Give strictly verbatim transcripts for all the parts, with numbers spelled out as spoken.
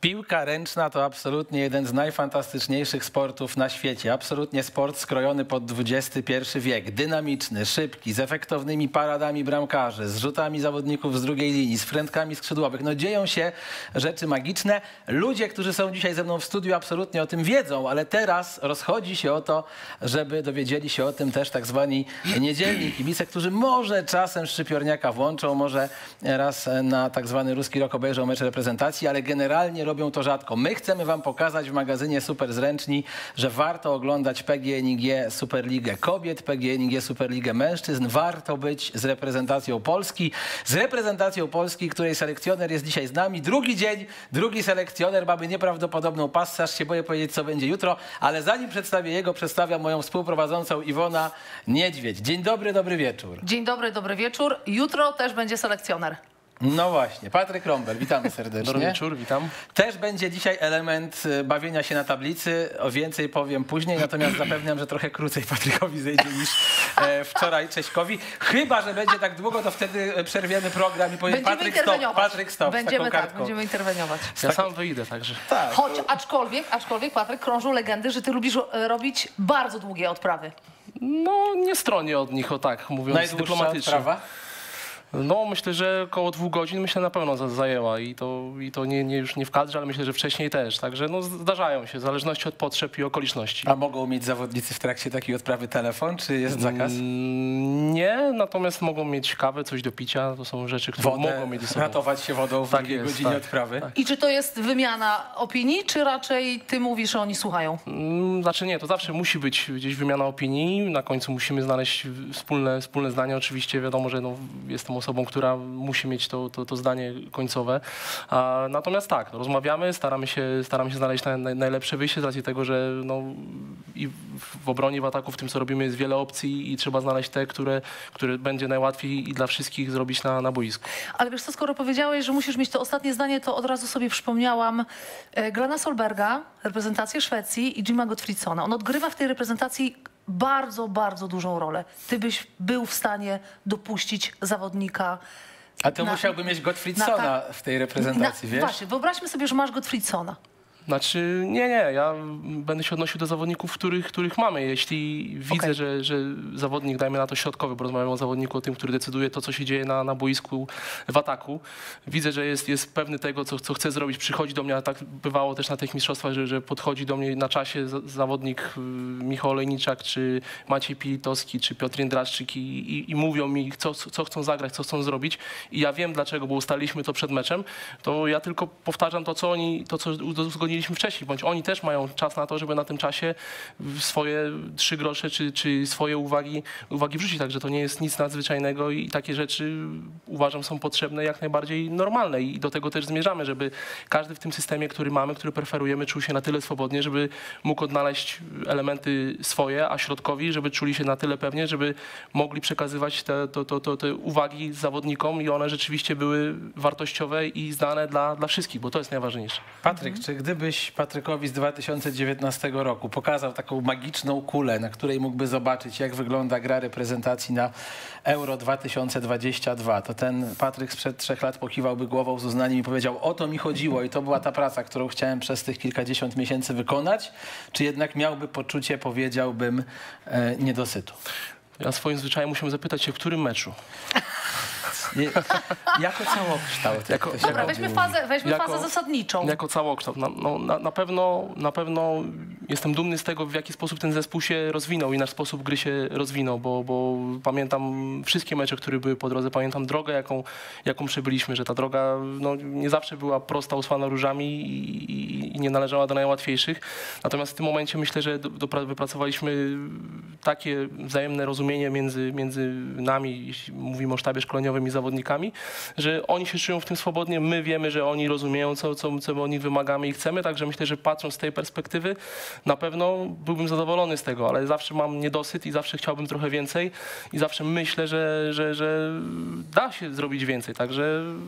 Piłka ręczna to absolutnie jeden z najfantastyczniejszych sportów na świecie. Absolutnie sport skrojony pod dwudziesty pierwszy wiek. Dynamiczny, szybki, z efektownymi paradami bramkarzy, z rzutami zawodników z drugiej linii, z frętkami skrzydłowych. No dzieją się rzeczy magiczne. Ludzie, którzy są dzisiaj ze mną w studiu, absolutnie o tym wiedzą, ale teraz rozchodzi się o to, żeby dowiedzieli się o tym też tak zwani niedzielni kibice, którzy może czasem szczypiorniaka włączą, może raz na tak zwany ruski rok obejrzą mecz reprezentacji, ale generalnie robią to rzadko. My chcemy wam pokazać w magazynie Super Zręczni, że warto oglądać P G N I G Superligę Kobiet, P G N I G Superligę Mężczyzn. Warto być z reprezentacją Polski. Z reprezentacją Polski, której selekcjoner jest dzisiaj z nami. Drugi dzień, drugi selekcjoner. Mamy nieprawdopodobną passę, aż się boję powiedzieć, co będzie jutro, ale zanim przedstawię jego, przedstawiam moją współprowadzącą Iwona Niedźwiedź. Dzień dobry, dobry wieczór. Dzień dobry, dobry wieczór. Jutro też będzie selekcjoner. No właśnie, Patryk Rąbel, witamy serdecznie. Dobry wieczór, witam. Też będzie dzisiaj element bawienia się na tablicy, o więcej powiem później, natomiast zapewniam, że trochę krócej Patrykowi zejdzie niż e, wczoraj Cześćkowi. Chyba że będzie tak długo, to wtedy przerwiemy program i powiemy Patryk stop, Patryk stop. Będziemy tak, będziemy interweniować. Ja sam wyjdę, także. Tak. Choć aczkolwiek, aczkolwiek Patryk, krążą legendy, że ty lubisz robić bardzo długie odprawy. No nie stronię od nich, o tak mówiąc Najdłuższa dyplomatycznie. odprawa? No myślę, że około dwóch godzin myślę na pewno za- zajęła i to, i to nie, nie, już nie w kadrze, ale myślę, że wcześniej też. Także no, zdarzają się, w zależności od potrzeb i okoliczności. A mogą mieć zawodnicy w trakcie takiej odprawy telefon, czy jest zakaz? Mm, Nie, natomiast mogą mieć kawę, coś do picia, to są rzeczy, które Wodę, mogą mieć ze sobą. ratować się wodą w Tak drugiej jest, godzinie tak, odprawy? tak. I czy to jest wymiana opinii, czy raczej ty mówisz, że oni słuchają? Mm, Znaczy nie, to zawsze musi być gdzieś wymiana opinii, na końcu musimy znaleźć wspólne, wspólne zdanie. Oczywiście wiadomo, że no, jestem osobą, która musi mieć to, to, to zdanie końcowe. A, natomiast tak, no, rozmawiamy, staramy się, staramy się znaleźć na, na, najlepsze wyjście z racji tego, że no, i w obronie, w ataku, w tym co robimy jest wiele opcji i trzeba znaleźć te, które, które będzie najłatwiej i dla wszystkich zrobić na, na boisku. Ale wiesz co, skoro powiedziałeś, że musisz mieć to ostatnie zdanie, to od razu sobie przypomniałam e, Glena Solberga, reprezentację Szwecji i Jima Gottfridsona. On odgrywa w tej reprezentacji bardzo, bardzo dużą rolę. Ty byś był w stanie dopuścić zawodnika. A to na- musiałby mieć Gottfriedsona na w tej reprezentacji, na, wiesz? Właśnie, wyobraźmy sobie, że masz Gottfriedsona. Znaczy, nie, nie, ja będę się odnosił do zawodników, których, których mamy. Jeśli widzę, Okej. że, że zawodnik, dajmy na to środkowy, bo rozmawiamy o zawodniku, o tym, który decyduje to, co się dzieje na, na boisku w ataku. Widzę, że jest, jest pewny tego, co, co chce zrobić, przychodzi do mnie, a tak bywało też na tych mistrzostwach, że, że podchodzi do mnie na czasie za- zawodnik y, Michał Olejniczak, czy Maciej Pilitowski, czy Piotr Jędraszczyk i, i, i mówią mi, co, co chcą zagrać, co chcą zrobić. I ja wiem dlaczego, bo ustaliliśmy to przed meczem. To ja tylko powtarzam to, co oni, to, co uzgodniliśmy wcześniej, bądź oni też mają czas na to, żeby na tym czasie swoje trzy grosze czy, czy swoje uwagi, uwagi wrzucić. Także to nie jest nic nadzwyczajnego i takie rzeczy uważam są potrzebne, jak najbardziej normalne i do tego też zmierzamy, żeby każdy w tym systemie, który mamy, który preferujemy, czuł się na tyle swobodnie, żeby mógł odnaleźć elementy swoje, a środkowi, żeby czuli się na tyle pewnie, żeby mogli przekazywać te, to, to, to, te uwagi zawodnikom i one rzeczywiście były wartościowe i znane dla, dla wszystkich, bo to jest najważniejsze. Patryk, czy gdybyś Patrykowi z dwa tysiące dziewiętnastego roku pokazał taką magiczną kulę, na której mógłby zobaczyć, jak wygląda gra reprezentacji na Euro dwa tysiące dwadzieścia dwa, to ten Patryk sprzed trzech lat pokiwałby głową z uznaniem i powiedział, o to mi chodziło i to była ta praca, którą chciałem przez tych kilkadziesiąt miesięcy wykonać, czy jednak miałby poczucie, powiedziałbym, e, niedosytu? Ja swoim zwyczajem musiałem zapytać się, w którym meczu? Nie, jako całokształt. Jako- jak to się Dobra, ładnie weźmy mówi. fazę, weźmy Jako- fazę zasadniczą. Jako całokształt. Na, no, na, na, pewno, na pewno jestem dumny z tego, w jaki sposób ten zespół się rozwinął i nasz sposób gry się rozwinął, bo, bo pamiętam wszystkie mecze, które były po drodze, pamiętam drogę, jaką, jaką przebyliśmy, że ta droga no, nie zawsze była prosta, usłana różami i, i, i nie należała do najłatwiejszych. Natomiast w tym momencie myślę, że do, do, wypracowaliśmy takie wzajemne rozumienie między, między nami, jeśli mówimy o sztabie szkoleniowym i zawodnikami, że oni się czują w tym swobodnie, my wiemy, że oni rozumieją, co, co, co my od nich wymagamy i chcemy, także myślę, że patrząc z tej perspektywy, na pewno byłbym zadowolony z tego, ale zawsze mam niedosyt i zawsze chciałbym trochę więcej i zawsze myślę, że, że, że da się zrobić więcej, także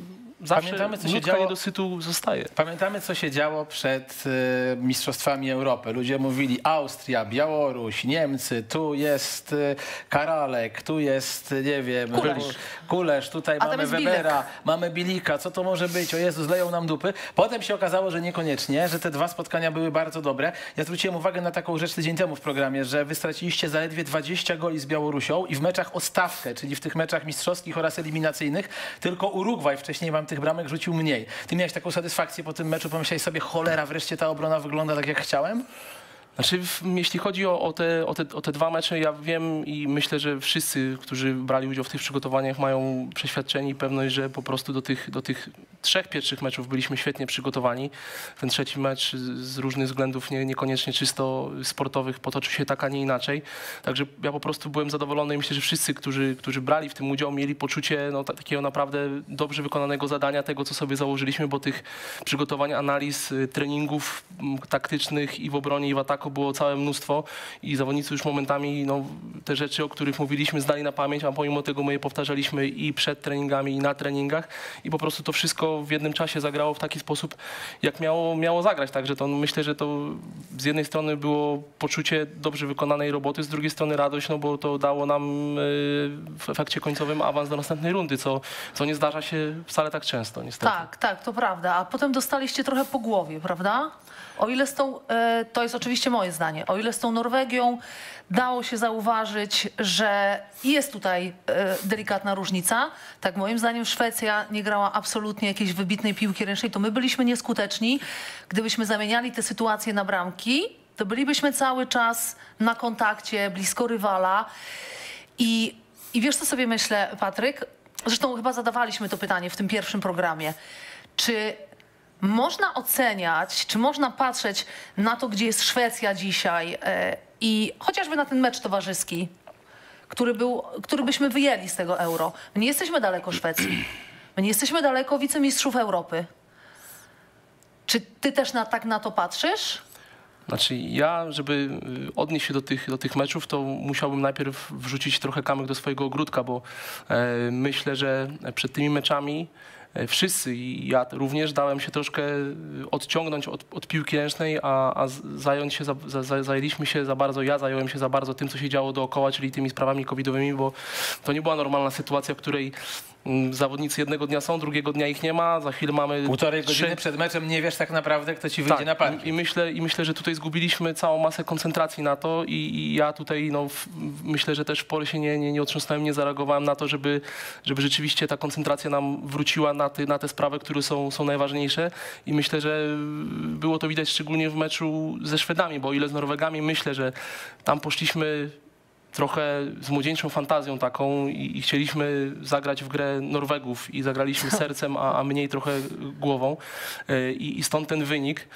zawsze Pamiętamy, co się nutka działo- niedosytu zostaje. Pamiętamy, co się działo przed e, Mistrzostwami Europy. Ludzie mówili Austria, Białoruś, Niemcy, tu jest e, Karalek, tu jest, e, nie wiem, Kulesz. Kulesz, tutaj A tam mamy jest Webera, Bilek. mamy Bilika, co to może być? O Jezu, zleją nam dupy. Potem się okazało, że niekoniecznie, że te dwa spotkania były bardzo dobre. Ja zwróciłem uwagę na taką rzecz tydzień temu w programie, że wy straciliście zaledwie dwadzieścia goli z Białorusią i w meczach o stawkę, czyli w tych meczach mistrzowskich oraz eliminacyjnych, tylko Urugwaj wcześniej wam tych bramek rzucił mniej. Ty miałeś taką satysfakcję po tym meczu, pomyślałeś sobie, cholera, wreszcie ta obrona wygląda tak, jak chciałem? Znaczy, w- jeśli chodzi o, o, te, o, te, o te dwa mecze, ja wiem i myślę, że wszyscy, którzy brali udział w tych przygotowaniach, mają przeświadczenie i pewność, że po prostu do tych, do tych trzech pierwszych meczów byliśmy świetnie przygotowani. Ten trzeci mecz z różnych względów nie, niekoniecznie czysto sportowych potoczył się tak, a nie inaczej. Także ja po prostu byłem zadowolony i myślę, że wszyscy, którzy, którzy brali w tym udział, mieli poczucie no, ta- takiego naprawdę dobrze wykonanego zadania, tego, co sobie założyliśmy, bo tych przygotowań, analiz, y, treningów m, taktycznych i w obronie, i w ataku było całe mnóstwo i zawodnicy już momentami no, te rzeczy, o których mówiliśmy, znali na pamięć, a pomimo tego my je powtarzaliśmy i przed treningami, i na treningach i po prostu to wszystko w jednym czasie zagrało w taki sposób, jak miało, miało zagrać. Także to myślę, że to z jednej strony było poczucie dobrze wykonanej roboty, z drugiej strony radość, no bo to dało nam y, w efekcie końcowym awans do następnej rundy, co, co nie zdarza się wcale tak często, niestety. Tak, tak, to prawda. A potem dostaliście trochę po głowie, prawda? O ile z tą, e, to jest oczywiście moje zdanie, o ile z tą Norwegią dało się zauważyć, że jest tutaj e, delikatna różnica, tak moim zdaniem Szwecja nie grała absolutnie jakiejś wybitnej piłki ręcznej, to my byliśmy nieskuteczni. Gdybyśmy zamieniali te sytuacje na bramki, to bylibyśmy cały czas na kontakcie, blisko rywala. I, i wiesz, co sobie myślę, Patryk? Zresztą chyba zadawaliśmy to pytanie w tym pierwszym programie. Czy można oceniać, czy można patrzeć na to, gdzie jest Szwecja dzisiaj e, i chociażby na ten mecz towarzyski, który, był, który byśmy wyjęli z tego euro. My nie jesteśmy daleko Szwecji. My nie jesteśmy daleko wicemistrzów Europy. Czy ty też na, tak na to patrzysz? Znaczy ja, żeby y, odnieść się do tych, do tych meczów, to musiałbym najpierw wrzucić trochę kamyk do swojego ogródka, bo e, myślę, że przed tymi meczami e, wszyscy i ja również dałem się troszkę odciągnąć od, od piłki ręcznej, a, a z- zająć się, za, za, za, zajęliśmy się za bardzo, ja zająłem się za bardzo tym, co się działo dookoła, czyli tymi sprawami covidowymi, bo to nie była normalna sytuacja, w której mm, zawodnicy jednego dnia są, drugiego dnia ich nie ma, za chwilę mamy Półtorej trzy- godziny przed meczem nie wiesz tak naprawdę, kto ci wyjdzie na tak, parkiet. i, i, myślę, i myślę, że tutaj zgubiliśmy całą masę koncentracji na to i, i ja tutaj no, w, w- myślę, że też w pole się nie, nie, nie otrząsnąłem, nie zareagowałem na to, żeby, żeby rzeczywiście ta koncentracja nam wróciła na, ty, na te sprawy, które są, są najważniejsze i myślę, że było to widać szczególnie w meczu ze Szwedami, bo o ile z Norwegami myślę, że tam poszliśmy trochę z młodzieńczą fantazją taką i, i chcieliśmy zagrać w grę Norwegów i zagraliśmy sercem, a, a mniej trochę głową E, i, i stąd ten wynik.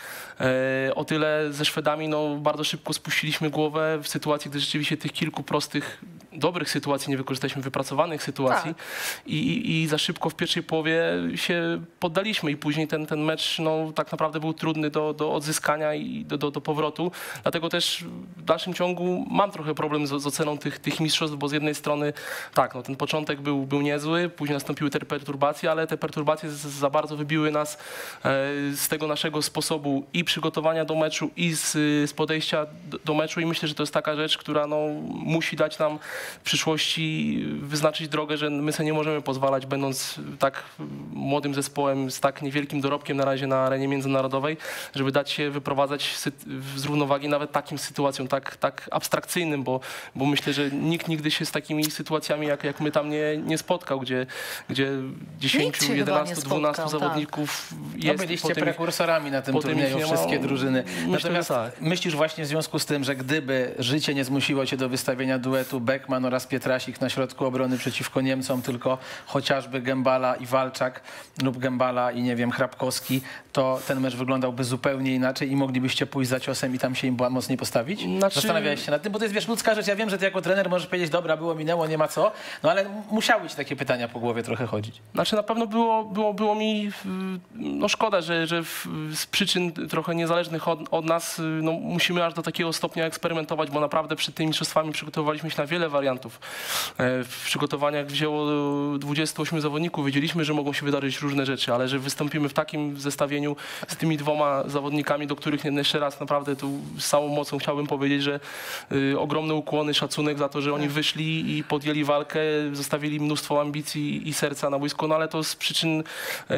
E, O tyle ze Szwedami no, bardzo szybko spuściliśmy głowę w sytuacji, gdy rzeczywiście tych kilku prostych, dobrych sytuacji nie wykorzystaliśmy, wypracowanych sytuacji I, i, i za szybko w pierwszej połowie się poddaliśmy i później ten, ten mecz no, tak naprawdę był trudny do, do odzyskania i do, do, do powrotu. Dlatego też w dalszym ciągu mam trochę problem z, z oceną tych, tych mistrzostw, bo z jednej strony tak, no, ten początek był, był niezły, później nastąpiły te perturbacje, ale te perturbacje z, za bardzo wybiły nas e, z tego naszego sposobu i przygotowania do meczu i z, z podejścia do, do meczu i myślę, że to jest taka rzecz, która no, musi dać nam w przyszłości wyznaczyć drogę, że my sobie nie możemy pozwalać, będąc tak młodym zespołem z tak niewielkim dorobkiem na razie na arenie międzynarodowej, żeby dać się wyprowadzać sy- z równowagi nawet takim sytuacjom, tak, tak abstrakcyjnym, bo, bo myślę, że nikt nigdy się z takimi sytuacjami jak, jak my tam nie, nie spotkał, gdzie, gdzie Nikt dziesięciu, się jedenastu, chyba nie dwunastu spotkał, tak. zawodników No jest. byliście potem ich- prekursorami na tym potem ich turnieju, nie ma. wszystkie drużyny. Myślę, Natomiast że tak. myślisz właśnie w związku z tym, że gdyby życie nie zmusiło cię do wystawienia duetu Beckman oraz Pietrasik na środku obrony przeciwko Niemcom, tylko chociażby Gembala i Walczak lub Gembala i nie wiem, Hrabkowski, to ten mecz wyglądałby zupełnie inaczej i moglibyście pójść za ciosem i tam się im była mocniej postawić? Znaczy- Zastanawiałeś się nad tym, bo to jest wiesz, ludzka rzecz. Ja wiem, że ty jako trener możesz powiedzieć, dobra, było, minęło, nie ma co, no ale musiały ci takie pytania po głowie trochę chodzić. Znaczy na pewno było, było, było mi y, no szkoda, że, że w, z przyczyn trochę niezależnych od, od nas y, no, musimy aż do takiego stopnia eksperymentować, bo naprawdę przed tymi mistrzostwami przygotowywaliśmy się na wiele wariantów. wariantów. W przygotowaniach wzięło dwudziestu ośmiu zawodników. Wiedzieliśmy, że mogą się wydarzyć różne rzeczy, ale że wystąpimy w takim zestawieniu z tymi dwoma zawodnikami, do których jeszcze raz naprawdę tu z całą mocą chciałbym powiedzieć, że y, ogromne ukłony, szacunek za to, że oni wyszli i podjęli walkę, zostawili mnóstwo ambicji i serca na boisku, no ale to z przyczyn y,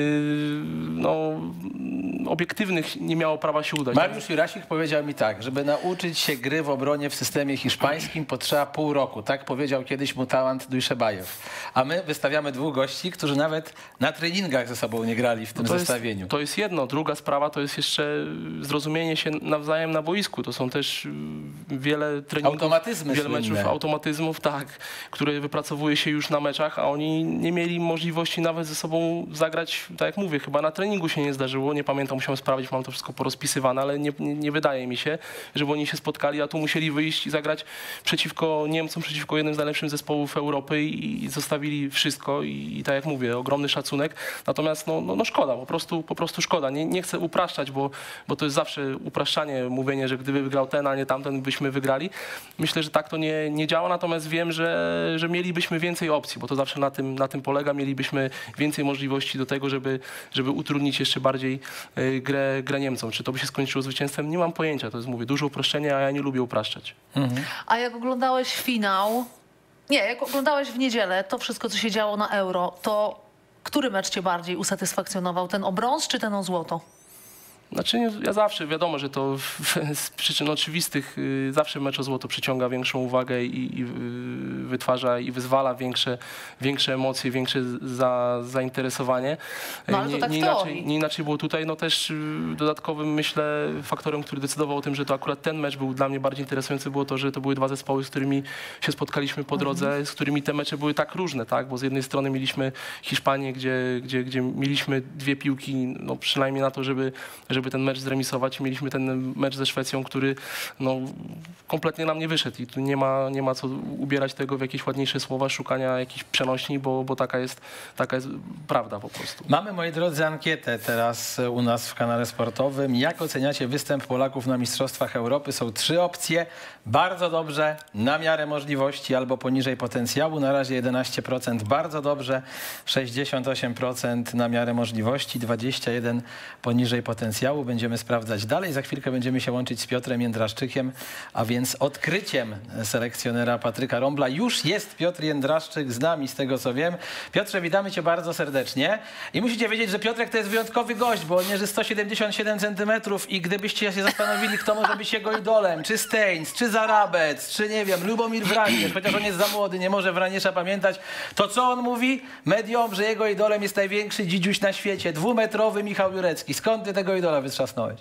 no, obiektywnych nie miało prawa się udać. Mariusz Jurasik powiedział mi tak, żeby nauczyć się gry w obronie w systemie hiszpańskim potrzeba pół roku. Tak powiedział kiedyś mu Talant Dujszebajew. A my wystawiamy dwóch gości, którzy nawet na treningach ze sobą nie grali w tym no to zestawieniu. Jest, to jest jedno. Druga sprawa to jest jeszcze zrozumienie się nawzajem na boisku. To są też wiele treningów, automatyzmy wiele meczów, słynne. automatyzmów, tak, które wypracowuje się już na meczach, a oni nie mieli możliwości nawet ze sobą zagrać, tak jak mówię, chyba na treningu się nie zdarzyło. Nie pamiętam, musiałem sprawdzić, mam to wszystko porozpisywane, ale nie, nie, nie wydaje mi się, żeby oni się spotkali, a tu musieli wyjść i zagrać przeciwko Niemcom, przeciwko jednym z najlepszych zespołów Europy i, i zostawili wszystko i, i tak jak mówię, ogromny szacunek. Natomiast no, no, no szkoda, po prostu, po prostu szkoda. Nie, nie chcę upraszczać, bo, bo to jest zawsze upraszczanie, mówienie, że gdyby wygrał ten, a nie tamten, byśmy wygrali. Myślę, że tak to nie, nie działa, natomiast wiem, że, że mielibyśmy więcej opcji, bo to zawsze na tym, na tym polega. Mielibyśmy więcej możliwości do tego, żeby, żeby utrudnić jeszcze bardziej y, grę, grę Niemcom. Czy to by się skończyło zwycięstwem? Nie mam pojęcia. To jest, mówię, duże uproszczenie, a ja nie lubię upraszczać. Mhm. A jak oglądałeś finał, nie, jak oglądałeś w niedzielę to wszystko, co się działo na Euro, to który mecz cię bardziej usatysfakcjonował? Ten o brąz czy ten o złoto? Znaczy ja zawsze, wiadomo, że to z przyczyn oczywistych y, zawsze mecz o złoto przyciąga większą uwagę i, i y, wytwarza i wyzwala większe, większe emocje, większe za, zainteresowanie. No, ale to nie, tak w nie, teorii. inaczej, nie inaczej było tutaj, no też y, dodatkowym, myślę, faktorem, który decydował o tym, że to akurat ten mecz był dla mnie bardziej interesujący, było to, że to były dwa zespoły, z którymi się spotkaliśmy po drodze, mhm. z którymi te mecze były tak różne, tak? Bo z jednej strony mieliśmy Hiszpanię, gdzie, gdzie, gdzie mieliśmy dwie piłki, no przynajmniej na to, żeby żeby ten mecz zremisować. Mieliśmy ten mecz ze Szwecją, który no, kompletnie nam nie wyszedł i tu nie ma, nie ma co ubierać tego w jakieś ładniejsze słowa, szukania jakichś przenośni, bo, bo taka jest, taka jest prawda po prostu. Mamy, moi drodzy, ankietę teraz u nas w kanale sportowym. Jak oceniacie występ Polaków na Mistrzostwach Europy? Są trzy opcje. Bardzo dobrze, na miarę możliwości albo poniżej potencjału. Na razie jedenaście procent bardzo dobrze, sześćdziesiąt osiem procent na miarę możliwości, dwadzieścia jeden procent poniżej potencjału. Będziemy sprawdzać dalej. Za chwilkę będziemy się łączyć z Piotrem Jędraszczykiem, a więc odkryciem selekcjonera Patryka Rąbla. Już jest Piotr Jędraszczyk z nami, z tego co wiem. Piotrze, witamy cię bardzo serdecznie. I musicie wiedzieć, że Piotrek to jest wyjątkowy gość, bo on mierzy sto siedemdziesiąt siedem centymetrów i gdybyście się zastanowili, kto może być jego idolem, czy Steins, czy Zarabec, czy nie wiem, Lubomir Wraniesz, chociaż on jest za młody, nie może Wraniesza pamiętać, to co on mówi mediom, że jego idolem jest największy dzidziuś na świecie, dwumetrowy Michał Jurecki. Skąd ty tego idola wytrzasnąłeś?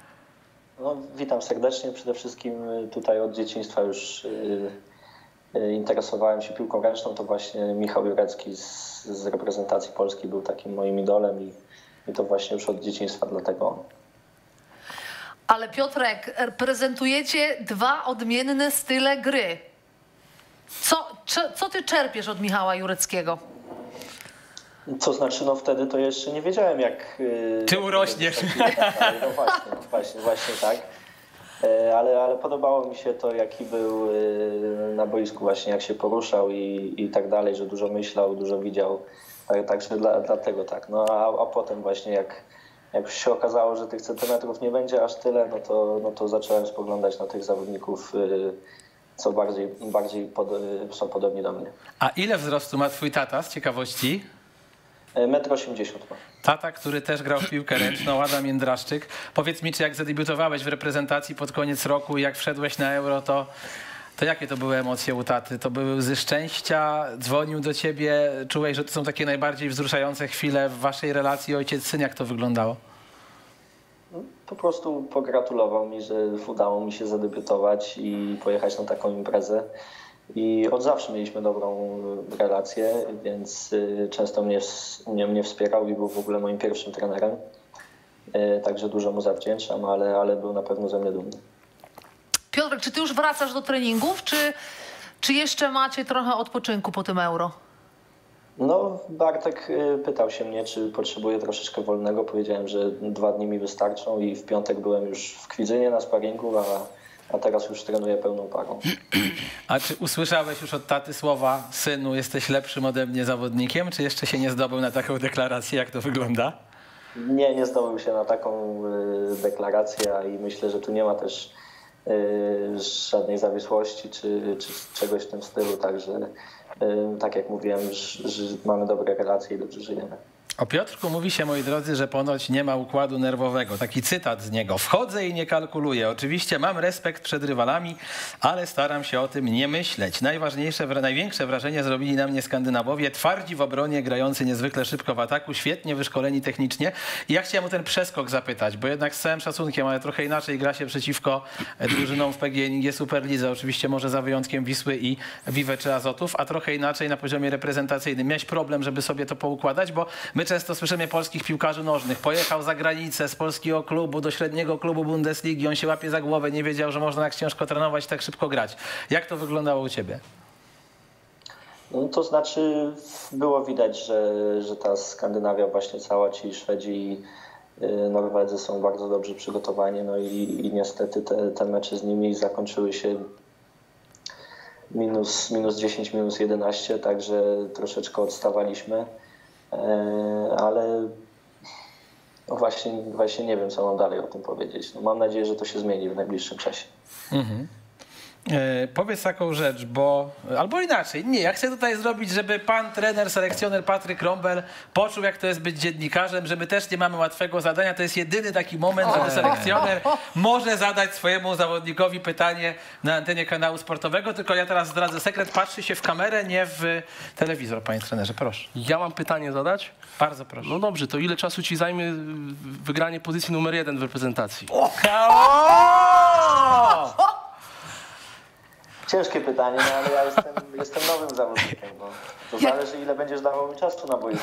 No, witam serdecznie. Przede wszystkim tutaj od dzieciństwa już yy, yy, interesowałem się piłką ręczną. To właśnie Michał Jurecki z, z reprezentacji Polski był takim moim idolem i, i to właśnie już od dzieciństwa, dlatego on. Ale Piotrek, reprezentujecie dwa odmienne style gry. Co, co ty czerpiesz od Michała Jureckiego? Co znaczy, no wtedy to jeszcze nie wiedziałem, jak... Ty urośniesz. No właśnie, właśnie, właśnie tak. Ale, ale podobało mi się to, jaki był na boisku właśnie, jak się poruszał i, i tak dalej, że dużo myślał, dużo widział. Także dla, dlatego tak. No a, a potem właśnie jak, jak się okazało, że tych centymetrów nie będzie aż tyle, no to, no to zacząłem spoglądać na tych zawodników, co bardziej, bardziej pod, są podobni do mnie. A ile wzrostu ma twój tata, z ciekawości? metr osiemdziesiąt ma. Tata, który też grał w piłkę ręczną, Adam Jędraszczyk. Powiedz mi, czy jak zadebiutowałeś w reprezentacji pod koniec roku i jak wszedłeś na Euro, to, to jakie to były emocje u taty? To były łzy szczęścia? Dzwonił do ciebie? Czułeś, że to są takie najbardziej wzruszające chwile w waszej relacji ojciec-syn? Jak to wyglądało? Po prostu pogratulował mi, że udało mi się zadebiutować i pojechać na taką imprezę. I od zawsze mieliśmy dobrą relację, więc często mnie, mnie, mnie wspierał i był w ogóle moim pierwszym trenerem. Także dużo mu zawdzięczam, ale, ale był na pewno ze mnie dumny. Piotrek, czy ty już wracasz do treningów, czy, czy jeszcze macie trochę odpoczynku po tym Euro? No, Bartek pytał się mnie, czy potrzebuję troszeczkę wolnego. Powiedziałem, że dwa dni mi wystarczą i w piątek byłem już w Kwidzynie na sparingu, a a teraz już trenuję pełną parą. A czy usłyszałeś już od taty słowa: synu, jesteś lepszym ode mnie zawodnikiem, czy jeszcze się nie zdobył na taką deklarację? Jak to wygląda? Nie, nie zdobył się na taką y, deklarację i myślę, że tu nie ma też y, żadnej zawisłości czy, czy czegoś w tym stylu, także y, tak jak mówiłem, że, że mamy dobre relacje i dobrze żyjemy. O Piotrku mówi się, moi drodzy, że ponoć nie ma układu nerwowego. Taki cytat z niego. Wchodzę i nie kalkuluję. Oczywiście mam respekt przed rywalami, ale staram się o tym nie myśleć. Najważniejsze, największe wrażenie zrobili na mnie Skandynawowie. Twardzi w obronie, grający niezwykle szybko w ataku, świetnie wyszkoleni technicznie. I ja chciałem o ten przeskok zapytać, bo jednak z całym szacunkiem, ale trochę inaczej gra się przeciwko drużynom w P G N G Superlidze. Oczywiście może za wyjątkiem Wisły i Wiwe czy Azotów, a trochę inaczej na poziomie reprezentacyjnym. Miałeś problem, żeby sobie to poukładać, bo my często słyszymy polskich piłkarzy nożnych. Pojechał za granicę z polskiego klubu do średniego klubu Bundesligi. On się łapie za głowę, nie wiedział, że można tak ciężko trenować, tak szybko grać. Jak to wyglądało u ciebie? No, to znaczy było widać, że, że ta Skandynawia właśnie cała, ci Szwedzi i Norwedzy są bardzo dobrze przygotowani. No i, i niestety te, te mecze z nimi zakończyły się minus, minus dziesięć, minus jedenaście, także troszeczkę odstawaliśmy. Ale no właśnie, właśnie nie wiem, co mam dalej o tym powiedzieć. No mam nadzieję, że to się zmieni w najbliższym czasie. Mhm. E, powiedz taką rzecz, bo albo inaczej, nie, ja chcę tutaj zrobić, żeby pan trener, selekcjoner Patryk Rąbel poczuł, jak to jest być dziennikarzem, że my też nie mamy łatwego zadania. To jest jedyny taki moment, żeby selekcjoner może zadać swojemu zawodnikowi pytanie na antenie kanału sportowego, tylko ja teraz zdradzę sekret, patrzy się w kamerę, nie w telewizor, panie trenerze, proszę. Ja mam pytanie zadać? Bardzo proszę. No dobrze, to ile czasu ci zajmie wygranie pozycji numer jeden w reprezentacji? O! Ciężkie pytanie, no ale ja jestem, jestem nowym zawodnikiem. No. To zależy, ile będziesz dawał mi czasu na boisku.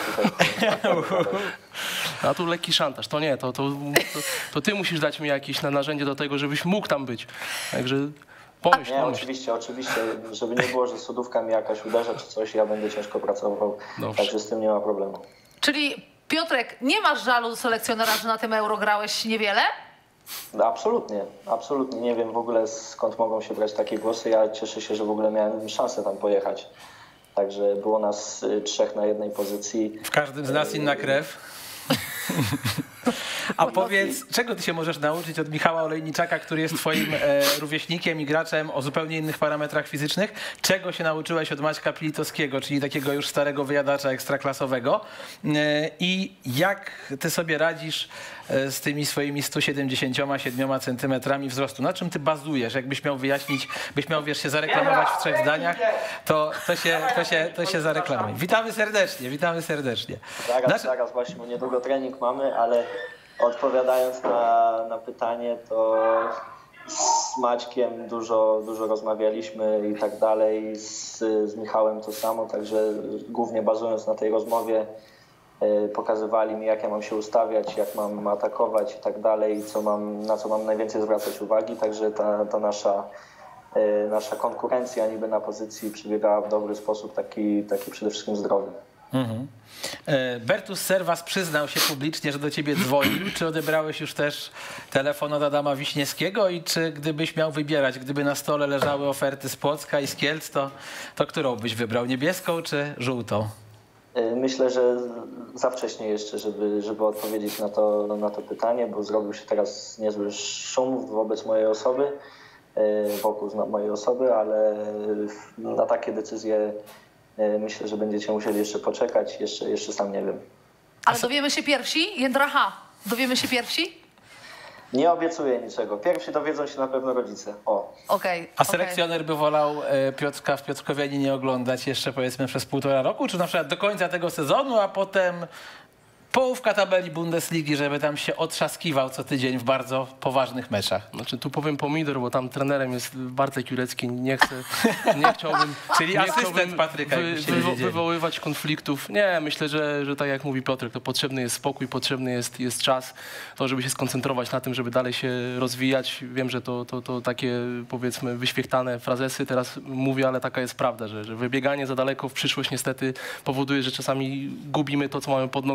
A tu lekki szantaż. To nie, to, to, to, to ty musisz dać mi jakieś narzędzie do tego, żebyś mógł tam być. Także pomyśl, Nie, pomyśl. oczywiście, oczywiście, żeby nie było, że sodówka mi jakaś uderza czy coś, ja będę ciężko pracował, Dobrze. także z tym nie ma problemu. Czyli Piotrek, nie masz żalu do selekcjonera, że na tym Euro grałeś niewiele? No, absolutnie, absolutnie. Nie wiem w ogóle, skąd mogą się brać takie głosy. Ja cieszę się, że w ogóle miałem szansę tam pojechać. Także było nas y, trzech na jednej pozycji. W każdym z nas inna krew. A powiedz, czego ty się możesz nauczyć od Michała Olejniczaka, który jest twoim e, rówieśnikiem i graczem o zupełnie innych parametrach fizycznych? Czego się nauczyłeś od Maćka Pilitowskiego, czyli takiego już starego wyjadacza ekstraklasowego? E, I jak ty sobie radzisz e, z tymi swoimi sto siedemdziesięcioma siedmioma centymetrami wzrostu? Na czym ty bazujesz? Jakbyś miał wyjaśnić, byś miał, wiesz, się zareklamować w trzech zdaniach, to, to, się, to, się, to się zareklamuj. Witamy serdecznie, witamy serdecznie. Zaraz, Znaczy... zaraz właśnie, bo niedługo trening mamy, ale odpowiadając na, na pytanie, to z Maćkiem dużo, dużo rozmawialiśmy i tak dalej, z, z Michałem to samo, także głównie bazując na tej rozmowie y, pokazywali mi, jak ja mam się ustawiać, jak mam atakować i tak dalej, co mam, na co mam najwięcej zwracać uwagi, także ta, ta nasza, y, nasza konkurencja niby na pozycji przebiegała w dobry sposób, taki, taki przede wszystkim zdrowy. Mhm. Bertus Serwas przyznał się publicznie, że do ciebie dzwonił. Czy odebrałeś już też telefon od Adama Wiśniewskiego i czy gdybyś miał wybierać, gdyby na stole leżały oferty z Płocka i z Kielc, to, to którą byś wybrał? Niebieską czy żółtą? Myślę, że za wcześnie jeszcze, żeby, żeby odpowiedzieć na to, na to pytanie, bo zrobił się teraz niezły szum wobec mojej osoby, wokół mojej osoby, ale na takie decyzje myślę, że będziecie musieli jeszcze poczekać, jeszcze, jeszcze sam nie wiem. Ale dowiemy się pierwsi? Jędracha, dowiemy się pierwsi? Nie obiecuję niczego. Pierwsi dowiedzą się na pewno rodzice. O. Okej. A selekcjoner by wolał Piotrka w Piotrkowianie nie oglądać jeszcze powiedzmy przez półtora roku, czy na przykład do końca tego sezonu, a potem połówka tabeli Bundesligi, żeby tam się otrzaskiwał co tydzień w bardzo poważnych meczach? Znaczy tu powiem pomidor, bo tam trenerem jest Bartek Jurecki. Nie chcę, nie chciałbym... Czyli nie asystent chciałbym Patryka, wy, jakbyście wywo, wiedzieli. wywoływać konfliktów. Nie, myślę, że, że tak jak mówi Piotrek, to potrzebny jest spokój, potrzebny jest, jest czas, to żeby się skoncentrować na tym, żeby dalej się rozwijać. Wiem, że to, to, to takie powiedzmy wyświechtane frazesy teraz mówię, ale taka jest prawda, że, że wybieganie za daleko w przyszłość niestety powoduje, że czasami gubimy to, co mamy pod nogami, a to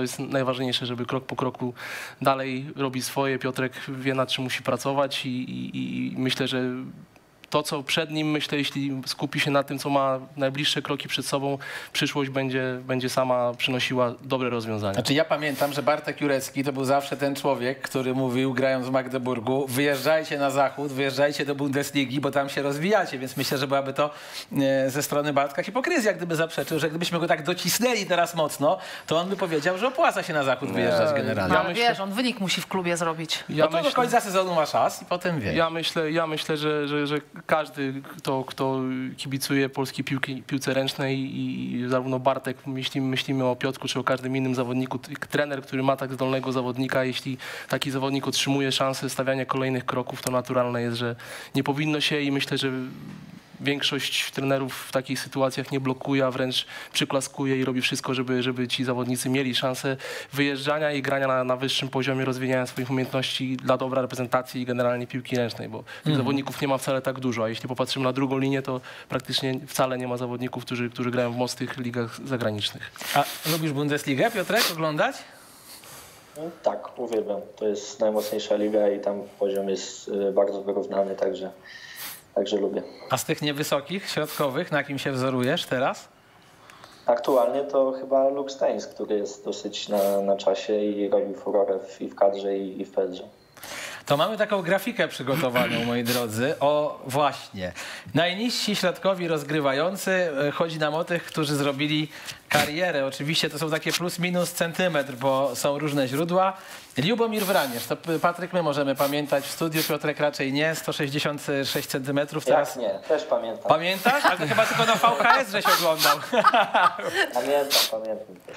jest najważniejsze, żeby krok po kroku dalej robić swoje. Piotrek wie, nad czym musi pracować i, i, i myślę, że to, co przed nim, myślę, jeśli skupi się na tym, co ma najbliższe kroki przed sobą, przyszłość będzie, będzie sama przynosiła dobre rozwiązania. Znaczy ja pamiętam, że Bartek Jurecki to był zawsze ten człowiek, który mówił, grając w Magdeburgu, wyjeżdżajcie na zachód, wyjeżdżajcie do Bundesligi, bo tam się rozwijacie, więc myślę, że byłaby to e, ze strony Bartka hipokryzja, gdyby zaprzeczył, że gdybyśmy go tak docisnęli teraz mocno, to on by powiedział, że opłaca się na zachód wyjeżdżać generalnie. No, Ja ale myślę- wiesz, on wynik musi w klubie zrobić. Ja No to do myślę- końca sezonu ma czas i potem wie. Ja myślę, ja myślę że, że, że każdy, kto, kto kibicuje polskiej piłki, piłce ręcznej i, i zarówno Bartek, myślimy, myślimy o Piotrku czy o każdym innym zawodniku, t- trener, który ma tak zdolnego zawodnika, jeśli taki zawodnik otrzymuje szansę stawiania kolejnych kroków, to naturalne jest, że nie powinno się i myślę, że większość trenerów w takich sytuacjach nie blokuje, a wręcz przyklaskuje i robi wszystko, żeby, żeby ci zawodnicy mieli szansę wyjeżdżania i grania na, na wyższym poziomie, rozwijania swoich umiejętności dla dobra reprezentacji i generalnie piłki ręcznej, bo tych zawodników nie ma wcale tak dużo, a jeśli popatrzymy na drugą linię, to praktycznie wcale nie ma zawodników, którzy, którzy grają w mocnych ligach zagranicznych. A lubisz Bundesligę, Piotrek, oglądać? No, tak, uwielbiam. To jest najmocniejsza liga i tam poziom jest y, bardzo wyrównany, także, także lubię. A z tych niewysokich, środkowych, na kim się wzorujesz teraz? Aktualnie to chyba Luke Steins, który jest dosyć na, na czasie i robi furorę w, i w kadrze i, i w Pedrze. To mamy taką grafikę przygotowaną, moi drodzy, o właśnie. Najniżsi środkowi rozgrywający, chodzi nam o tych, którzy zrobili karierę. Oczywiście to są takie plus minus centymetr, bo są różne źródła. Ljubomir Wraniesz, to Patryk, my możemy pamiętać w studiu, Piotrek raczej nie, sto sześćdziesiąt sześć centymetrów. Teraz... Jak nie? Też pamiętam. Pamiętasz? Ale to chyba tylko na V H S, żeś oglądał. Pamiętam, pamiętam też.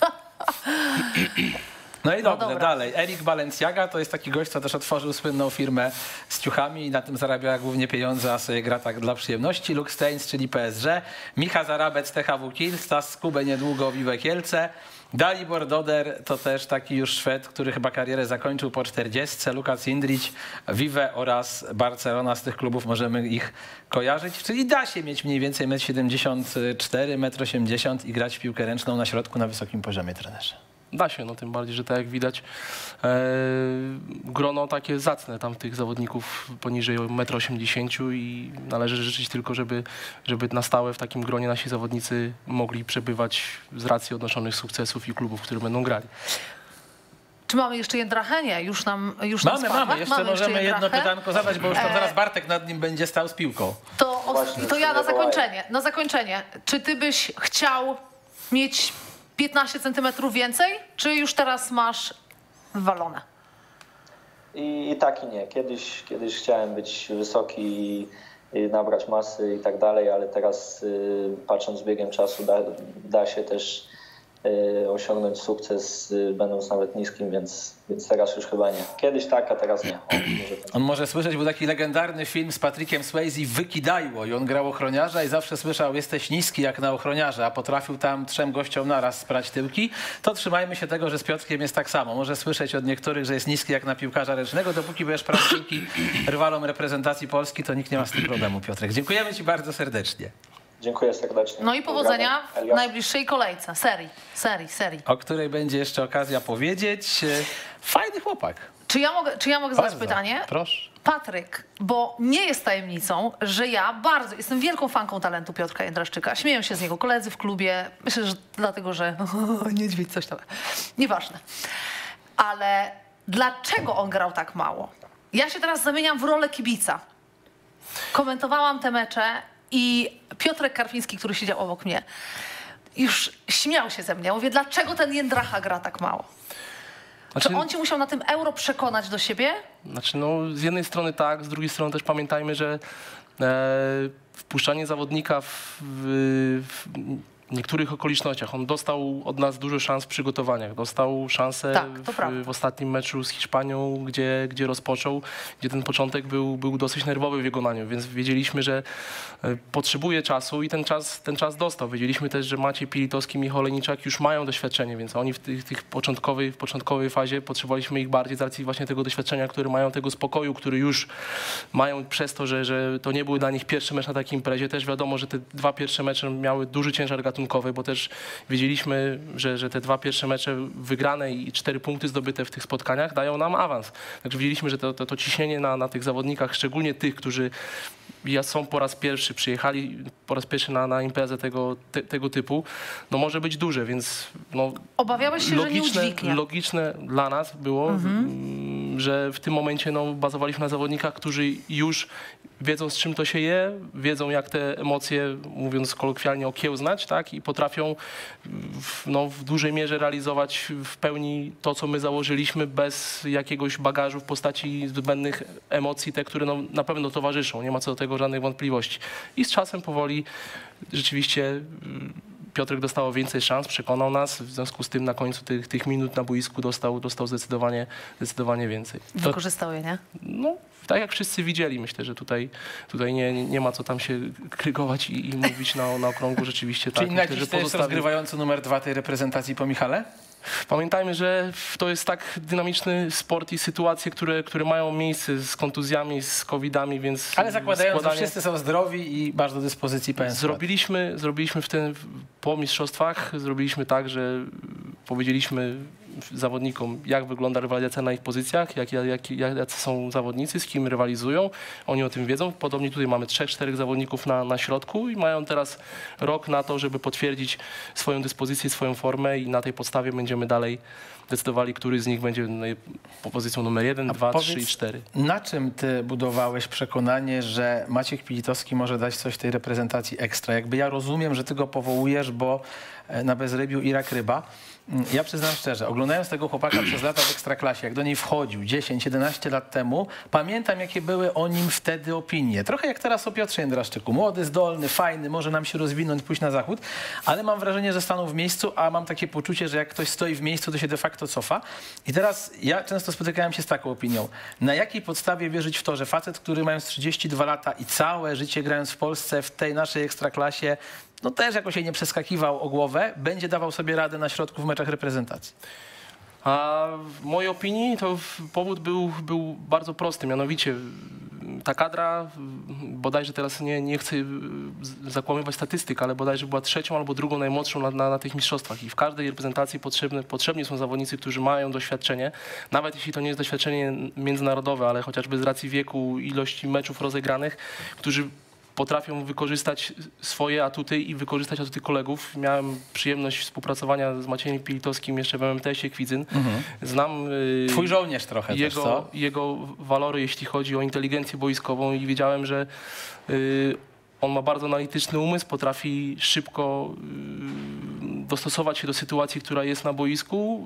No i No dobrze, dobra. dalej. Erik Balenciaga to jest taki gość, co też otworzył słynną firmę z ciuchami i na tym zarabia głównie pieniądze, a sobie gra tak dla przyjemności. Luke Steins, czyli P S G. Micha Zarabec, T H W Kiel, Stas Skubę niedługo, Wiwe Kielce. Dalibor Doder to też taki już Szwed, który chyba karierę zakończył po czterdziestce. Lukas Indrich, Vive oraz Barcelona, z tych klubów możemy ich kojarzyć. Czyli da się mieć mniej więcej metr siedemdziesiąt cztery, metr osiemdziesiąt i grać w piłkę ręczną na środku na wysokim poziomie, trenerze. Da się, no tym bardziej, że tak jak widać e, grono takie zacne tam tych zawodników poniżej metr osiemdziesiąt i należy życzyć tylko, żeby, żeby na stałe w takim gronie nasi zawodnicy mogli przebywać z racji odnoszonych sukcesów i klubów, w których będą grali. Czy mamy jeszcze Jędrachę? Już nam już nam Mamy, spadła? mamy. Jeszcze możemy jedno Jędrachę? pytanko zadać, bo już tam zaraz Bartek nad nim będzie stał z piłką. To, os- Właśnie, to ja na przywołałem. zakończenie, na zakończenie. Czy ty byś chciał mieć piętnaście centymetrów więcej, czy już teraz masz wywalone? I, I tak i nie. Kiedyś, kiedyś chciałem być wysoki i, i nabrać masy i tak dalej, ale teraz y, patrząc z biegiem czasu da, da się też y, osiągnąć sukces y, będąc nawet niskim, więc, więc teraz już chyba nie. Kiedyś tak, a teraz nie. O, może tak. On może słyszeć, był taki legendarny film z Patrickiem Swayze, Wykidajło, i on grał ochroniarza i zawsze słyszał, jesteś niski jak na ochroniarza, a potrafił tam trzem gościom naraz sprać tyłki. To trzymajmy się tego, że z Piotrkiem jest tak samo. Może słyszeć od niektórych, że jest niski jak na piłkarza ręcznego, dopóki będziesz prać piłki rywalom reprezentacji Polski, to nikt nie ma z tym problemu, Piotrek. Dziękujemy ci bardzo serdecznie. Dziękuję serdecznie. No i powodzenia Pozdrawiam. w Elias. najbliższej kolejce. Serii, serii, serii. O której będzie jeszcze okazja powiedzieć. Fajny chłopak. Czy ja mogę, czy ja mogę zadać Bardzo. pytanie? Proszę. Patryk, bo nie jest tajemnicą, że ja bardzo jestem wielką fanką talentu Piotrka Jędraszczyka. Śmieją się z niego koledzy w klubie. Myślę, że dlatego, że niedźwiedź, coś tam. Nieważne. Ale dlaczego on grał tak mało? Ja się teraz zamieniam w rolę kibica. Komentowałam te mecze i Piotrek Karpiński, który siedział obok mnie, już śmiał się ze mnie. Mówię, dlaczego ten Jędracha gra tak mało? Znaczy, Czy on cię musiał na tym Euro przekonać do siebie? Znaczy, no, z jednej strony tak, z drugiej strony też pamiętajmy, że e, wpuszczanie zawodnika w, w, w niektórych okolicznościach, on dostał od nas dużo szans w przygotowaniach, dostał szansę Tak, to prawda. w, w ostatnim meczu z Hiszpanią, gdzie, gdzie rozpoczął, gdzie ten początek był, był dosyć nerwowy w wykonaniu, więc wiedzieliśmy, że e, potrzebuje czasu i ten czas, ten czas dostał. Wiedzieliśmy też, że Maciej Pilitowski, Michał Olejniczak już mają doświadczenie, więc oni w, tych, tych początkowej, w początkowej fazie potrzebowaliśmy ich bardziej z racji właśnie tego doświadczenia, które mają, tego spokoju, który już mają przez to, że, że to nie były dla nich pierwsze mecze na takiej imprezie. Też wiadomo, że te dwa pierwsze mecze miały duży ciężar gatunkowy ratunkowej, bo też wiedzieliśmy, że, że te dwa pierwsze mecze wygrane i cztery punkty zdobyte w tych spotkaniach dają nam awans. Także wiedzieliśmy, że to, to, to ciśnienie na, na tych zawodnikach, szczególnie tych, którzy są po raz pierwszy, przyjechali po raz pierwszy na, na imprezę tego, te, tego typu, no może być duże, więc no, obawiałeś się, logiczne, że nie udźwignie. logiczne dla nas było, Mhm. że w tym momencie no, bazowaliśmy na zawodnikach, którzy już wiedzą, z czym to się je, wiedzą, jak te emocje, mówiąc kolokwialnie, okiełznać, tak? I potrafią w, no, w dużej mierze realizować w pełni to, co my założyliśmy, bez jakiegoś bagażu w postaci zbędnych emocji, te, które no, na pewno towarzyszą. Nie ma co do tego żadnych wątpliwości. I z czasem powoli rzeczywiście Piotrek dostał więcej szans, przekonał nas, w związku z tym na końcu tych, tych minut na boisku dostał, dostał zdecydowanie, zdecydowanie więcej. To, Wykorzystał je, nie? no, tak jak wszyscy widzieli, myślę, że tutaj, tutaj nie, nie ma co tam się krygować i, i mówić na, na okrągłu, rzeczywiście tak. Czyli na Myślę, dziś że to jest pozostawił... rozgrywający numer dwa tej reprezentacji po Michale? Pamiętajmy, że to jest tak dynamiczny sport i sytuacje, które, które mają miejsce z kontuzjami, z covidami, więc... Ale zakładając, składanie... że wszyscy są zdrowi i masz do dyspozycji pełen skład. Zrobiliśmy, zrobiliśmy w tym, po mistrzostwach, zrobiliśmy tak, że powiedzieliśmy zawodnikom, jak wygląda rywalizacja na ich pozycjach, jak, jak, jak, jacy są zawodnicy, z kim rywalizują. Oni o tym wiedzą. Podobnie tutaj mamy trzech, czterech zawodników na, na środku i mają teraz rok na to, żeby potwierdzić swoją dyspozycję, swoją formę i na tej podstawie będziemy dalej decydowali, który z nich będzie pozycją numer jeden, A dwa, powiedz, trzy i cztery. Na czym ty budowałeś przekonanie, że Maciek Pilitowski może dać coś tej reprezentacji ekstra? Jakby ja rozumiem, że ty go powołujesz, bo na bezrybiu Irak Ryba. Ja przyznam szczerze, oglądając tego chłopaka przez lata w Ekstraklasie, jak do niej wchodził dziesięć jedenaście lat temu, pamiętam, jakie były o nim wtedy opinie. Trochę jak teraz o Piotrze Jędraszczyku. Młody, zdolny, fajny, może nam się rozwinąć, pójść na zachód, ale mam wrażenie, że stanął w miejscu, a mam takie poczucie, że jak ktoś stoi w miejscu, to się de facto cofa. I teraz ja często spotykałem się z taką opinią. Na jakiej podstawie wierzyć w to, że facet, który mając trzydzieści dwa lata i całe życie grając w Polsce w tej naszej Ekstraklasie, no też jakoś się nie przeskakiwał o głowę, będzie dawał sobie radę na środku w meczach reprezentacji? A w mojej opinii to powód był, był bardzo prosty, mianowicie ta kadra, bodajże teraz nie, nie chcę zakłamywać statystyk, ale bodajże była trzecią albo drugą najmłodszą na, na, na tych mistrzostwach i w każdej reprezentacji potrzebne, potrzebni są zawodnicy, którzy mają doświadczenie, nawet jeśli to nie jest doświadczenie międzynarodowe, ale chociażby z racji wieku, ilości meczów rozegranych, którzy potrafią wykorzystać swoje atuty i wykorzystać atuty kolegów. Miałem przyjemność współpracowania z Maciejem Pilitowskim jeszcze w M M T sie Kwidzyn. Mhm. Znam Twój żołnierz trochę jego, też, co? jego walory, jeśli chodzi o inteligencję boiskową i wiedziałem, że y, on ma bardzo analityczny umysł, potrafi szybko y, dostosować się do sytuacji, która jest na boisku,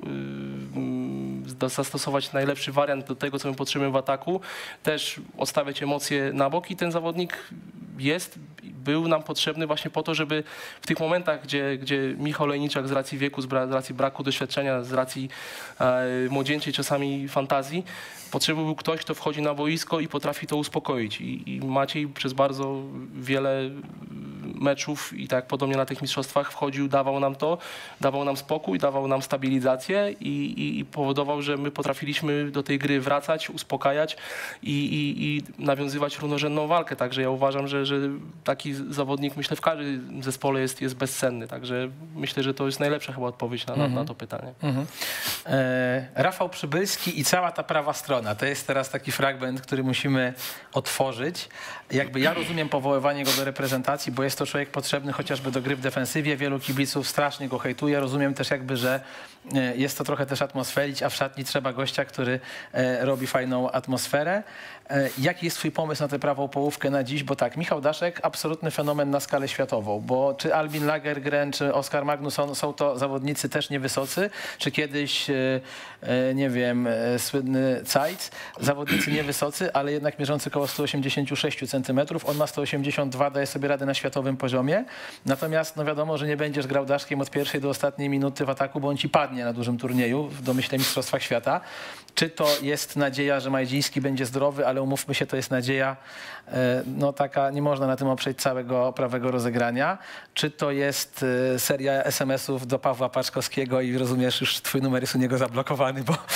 y, zastosować najlepszy wariant do tego, co my potrzebujemy w ataku, też odstawiać emocje na bok i ten zawodnik jest, był nam potrzebny właśnie po to, żeby w tych momentach, gdzie, gdzie Michał Lejniczak z racji wieku, z, bra, z racji braku doświadczenia, z racji e, młodzieńczej czasami fantazji, potrzebny był ktoś, kto wchodzi na boisko i potrafi to uspokoić. I, i Maciej przez bardzo wiele meczów i tak podobnie na tych mistrzostwach wchodził, dawał nam to, dawał nam spokój, dawał nam stabilizację i, i, i powodował, że my potrafiliśmy do tej gry wracać, uspokajać i, i, i nawiązywać równorzędną walkę. Także ja uważam, że, że taki zawodnik, myślę, w każdym zespole jest, jest bezcenny. Także myślę, że to jest najlepsza chyba odpowiedź na, mhm. na to pytanie. Mhm. E, Rafał Przybylski i cała ta prawa strona. To jest teraz taki fragment, który musimy otworzyć. Jakby ja rozumiem powoływanie go do reprezentacji, bo jest to człowiek potrzebny chociażby do gry w defensywie. Wielu kibiców strasznie go hejtuje. Rozumiem też jakby, że jest to trochę też atmosferić, a w szatni trzeba gościa, który robi fajną atmosferę. Jaki jest twój pomysł na tę prawą połówkę na dziś? Bo tak, Michał Daszek, absolutny fenomen na skalę światową, bo czy Albin Lagergren, czy Oskar Magnusson są to zawodnicy też niewysocy, czy kiedyś, nie wiem, słynny Cajc, zawodnicy niewysocy, ale jednak mierzący koło sto osiemdziesiąt sześć centymetrów. On ma sto osiemdziesiąt dwa, daje sobie radę na światowym poziomie. Natomiast no wiadomo, że nie będziesz grał Daszkiem od pierwszej do ostatniej minuty w ataku, bo on ci padnie na dużym turnieju, w domyśle Mistrzostwach Świata. Czy to jest nadzieja, że Majdziński będzie zdrowy, ale umówmy się, to jest nadzieja, no taka, nie można na tym oprzeć całego prawego rozegrania. Czy to jest seria es em esów do Pawła Paczkowskiego i rozumiesz, już twój numer jest u niego zablokowany, bo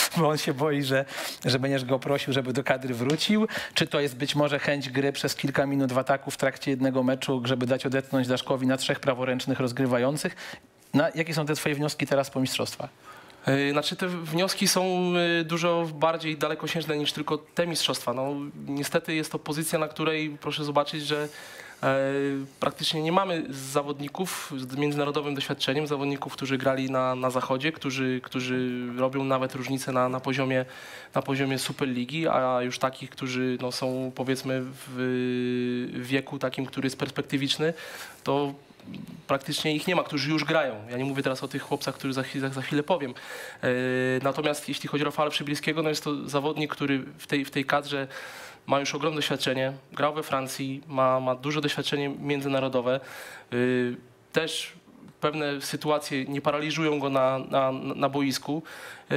bo on się boi, że, że będziesz go prosił, żeby do kadry wrócił? Czy to jest być może chęć gry przez kilka minut w ataku w trakcie jednego meczu, żeby dać odetchnąć Daszkowi na trzech praworęcznych rozgrywających? Na, jakie są te twoje wnioski teraz po mistrzostwach? Znaczy te wnioski są dużo bardziej dalekosiężne niż tylko te mistrzostwa. No, niestety jest to pozycja, na której proszę zobaczyć, że e, praktycznie nie mamy zawodników z międzynarodowym doświadczeniem, zawodników, którzy grali na, na zachodzie, którzy, którzy robią nawet różnicę na, na, poziomie, na poziomie Superligi, a już takich, którzy no, są powiedzmy w wieku takim, który jest perspektywiczny, to praktycznie ich nie ma, którzy już grają. Ja nie mówię teraz o tych chłopcach, których za, za, za chwilę powiem. E, natomiast jeśli chodzi o Rafała Przybyliskiego, no jest to zawodnik, który w tej, w tej kadrze ma już ogromne doświadczenie, grał we Francji, ma, ma duże doświadczenie międzynarodowe. E, też pewne sytuacje nie paraliżują go na, na, na boisku. E,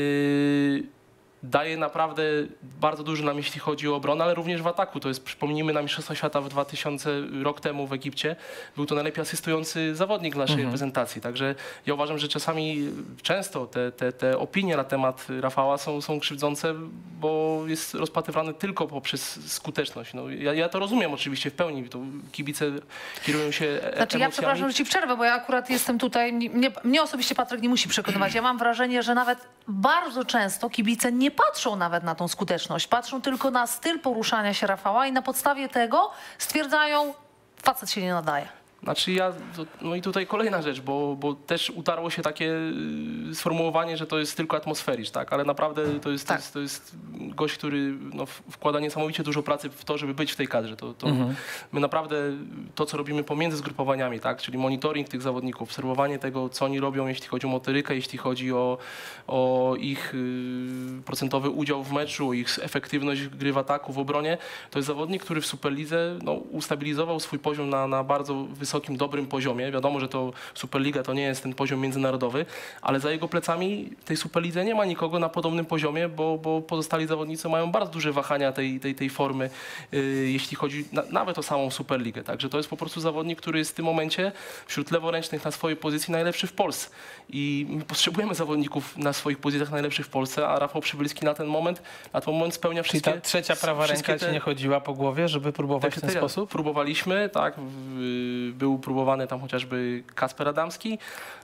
daje naprawdę bardzo dużo nam, jeśli chodzi o obronę, ale również w ataku. To jest, przypomnijmy, na Mistrzostwa Świata w dwa tysiące rok temu w Egipcie był to najlepiej asystujący zawodnik naszej mhm. reprezentacji. Także ja uważam, że czasami często te, te, te opinie na temat Rafała są, są krzywdzące, bo jest rozpatrywany tylko poprzez skuteczność. No, ja, ja to rozumiem oczywiście w pełni. To kibice kierują się e- Znaczy emocjami. ja przepraszam, że ci przerwę, bo ja akurat jestem tutaj, mnie, mnie osobiście Patryk nie musi przekonywać. Ja mam wrażenie, że nawet bardzo często kibice nie patrzą nawet na tą skuteczność, patrzą tylko na styl poruszania się Rafała i na podstawie tego stwierdzają, facet się nie nadaje. Znaczy ja, no i tutaj kolejna rzecz, bo, bo też utarło się takie sformułowanie, że to jest tylko atmosfericz, tak? Ale naprawdę to jest, tak. to jest, to jest gość, który no, wkłada niesamowicie dużo pracy w to, żeby być w tej kadrze. To, to Mhm. My naprawdę to, co robimy pomiędzy zgrupowaniami, tak? Czyli monitoring tych zawodników, obserwowanie tego, co oni robią, jeśli chodzi o motorykę, jeśli chodzi o, o ich y, procentowy udział w meczu, ich efektywność gry w ataku, w obronie, to jest zawodnik, który w Superlidze no, ustabilizował swój poziom na, na bardzo wysokim wysokim, dobrym poziomie. Wiadomo, że to Superliga to nie jest ten poziom międzynarodowy, ale za jego plecami w tej Superlidze nie ma nikogo na podobnym poziomie, bo, bo pozostali zawodnicy mają bardzo duże wahania tej, tej, tej formy, yy, jeśli chodzi na, nawet o samą Superligę. Także to jest po prostu zawodnik, który jest w tym momencie wśród leworęcznych na swojej pozycji najlepszy w Polsce. I my potrzebujemy zawodników na swoich pozycjach najlepszych w Polsce, a Rafał Przybylski na ten moment, na ten moment spełnia wszystkie... Czyli ta trzecia prawa ręka te... ci nie chodziła po głowie, żeby próbować w ten sposób? Próbowaliśmy, tak. Był próbowany tam chociażby Kasper Adamski.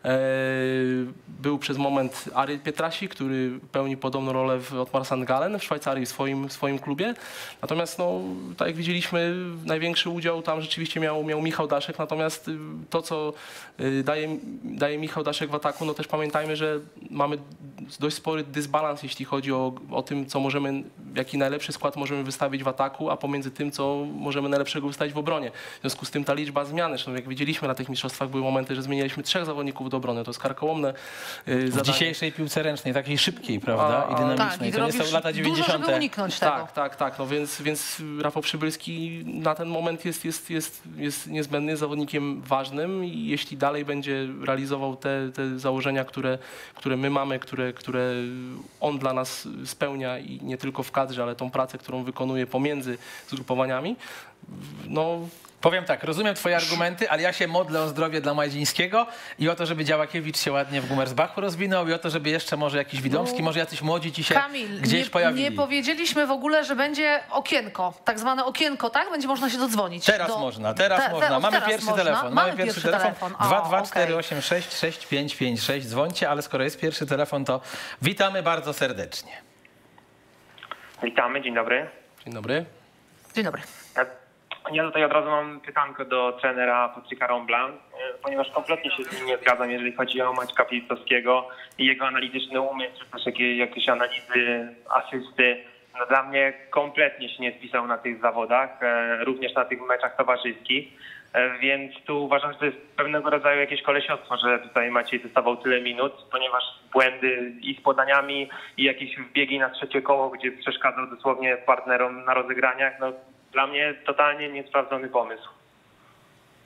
Był przez moment Ary Pietrasi, który pełni podobną rolę w Otmar Sankt Gallen w Szwajcarii w swoim, w swoim klubie. Natomiast no, tak jak widzieliśmy, największy udział tam rzeczywiście miał, miał Michał Daszek. Natomiast to, co daje, daje Michał Daszek w ataku, no też pamiętajmy, że mamy dość spory dysbalans, jeśli chodzi o, o tym, co możemy, jaki najlepszy skład możemy wystawić w ataku, a pomiędzy tym, co możemy najlepszego wystawić w obronie. W związku z tym ta liczba zmian, zresztą jak widzieliśmy na tych mistrzostwach, były momenty, że zmienialiśmy trzech zawodników do obrony. To jest karkołomne yy, w dzisiejszej piłce ręcznej, takiej szybkiej, prawda? A, I dynamicznej. Tak, i to nie są lata dziewięćdziesiąte. Dużo, żeby uniknąć tego. Tak, tak, tak. No więc, więc Rafał Przybylski na ten moment jest, jest, jest, jest niezbędny, zawodnikiem ważnym i jeśli dalej będzie realizował te, te założenia, które, które my mamy, które, które on dla nas spełnia i nie tylko w kadrze, ale tą pracę, którą wykonuje pomiędzy zgrupowaniami, no... Powiem tak, rozumiem twoje argumenty, ale ja się modlę o zdrowie dla Majdzińskiego i o to, żeby Działakiewicz się ładnie w Gumersbachu rozwinął i o to, żeby jeszcze może jakiś Widomski, no, może jacyś młodzi ci się Kamil, gdzieś nie, pojawili. nie powiedzieliśmy w ogóle, że będzie okienko, tak zwane okienko, tak? Będzie można się dodzwonić. Teraz do... można, teraz te, można. te, Mamy teraz pierwszy można. telefon. Mamy Mamy pierwszy, pierwszy telefon. telefon. dwa dwa cztery okay. osiem sześć sześć pięć pięć sześć. Dzwońcie, ale skoro jest pierwszy telefon, to witamy bardzo serdecznie. Witamy, dzień dobry. Dzień dobry. Dzień dobry. Ja tutaj od razu mam pytanko do trenera Patryka Rombla, ponieważ kompletnie się z nim nie zgadzam, jeżeli chodzi o Maćka Filipowskiego i jego analityczny umysł, czy też jakieś, jakieś analizy, asysty. No dla mnie kompletnie się nie spisał na tych zawodach, również na tych meczach towarzyskich, więc tu uważam, że to jest pewnego rodzaju jakieś kolesiostwo, że tutaj Maciej dostawał tyle minut, ponieważ błędy i z podaniami i jakieś wbiegi na trzecie koło, gdzie przeszkadzał dosłownie partnerom na rozegraniach, no dla mnie totalnie niesprawdzony pomysł.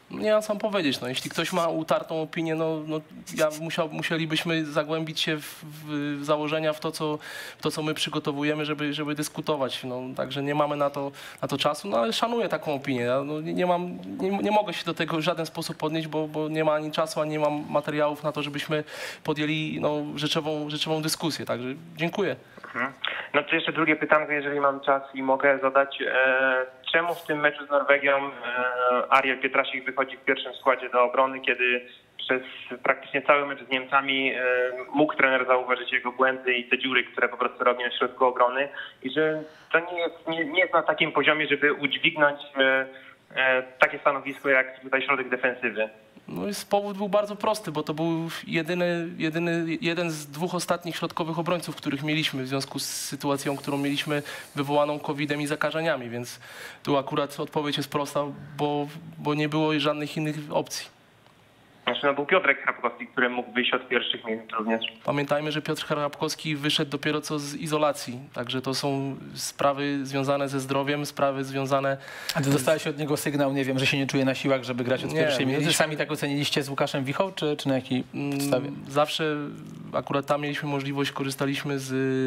Nie mam sam powiedzieć, no, jeśli ktoś ma utartą opinię, no, no ja musiał, musielibyśmy zagłębić się w, w założenia, w to, co, w to, co my przygotowujemy, żeby, żeby dyskutować. No, także nie mamy na to, na to czasu, no ale szanuję taką opinię. Ja, no, nie, nie, mam, nie, nie mogę się do tego w żaden sposób podnieść, bo, bo nie ma ani czasu, ani nie mam materiałów na to, żebyśmy podjęli no, rzeczową, rzeczową dyskusję. Także dziękuję. Mhm. No to jeszcze drugie pytanko, jeżeli mam czas i mogę zadać. E, czemu w tym meczu z Norwegią e, Ariel Pietrasik wychodzi w pierwszym składzie do obrony, kiedy przez praktycznie cały mecz z Niemcami e, mógł trener zauważyć jego błędy i te dziury, które po prostu robi na środku obrony i że to nie jest, nie, nie jest na takim poziomie, żeby udźwignąć e, e, takie stanowisko jak tutaj środek defensywy? No i powód był bardzo prosty, bo to był jedyny, jedyny, jeden z dwóch ostatnich środkowych obrońców, których mieliśmy w związku z sytuacją, którą mieliśmy wywołaną kowidem i zakażeniami, więc tu akurat odpowiedź jest prosta, bo, bo nie było żadnych innych opcji. Znaczy, no był Piotrek Hrabkowski, który mógł wyjść od pierwszych minut również. Pamiętajmy, że Piotr Hrabkowski wyszedł dopiero co z izolacji, także to są sprawy związane ze zdrowiem, sprawy związane... A ty dostałeś od niego sygnał, nie wiem, że się nie czuje na siłach, żeby grać od Nie, pierwszej minuty? mieliśmy- Sami tak oceniliście z Łukaszem Wichą, czy, czy na jakiej podstawie? Zawsze akurat tam mieliśmy możliwość, korzystaliśmy z,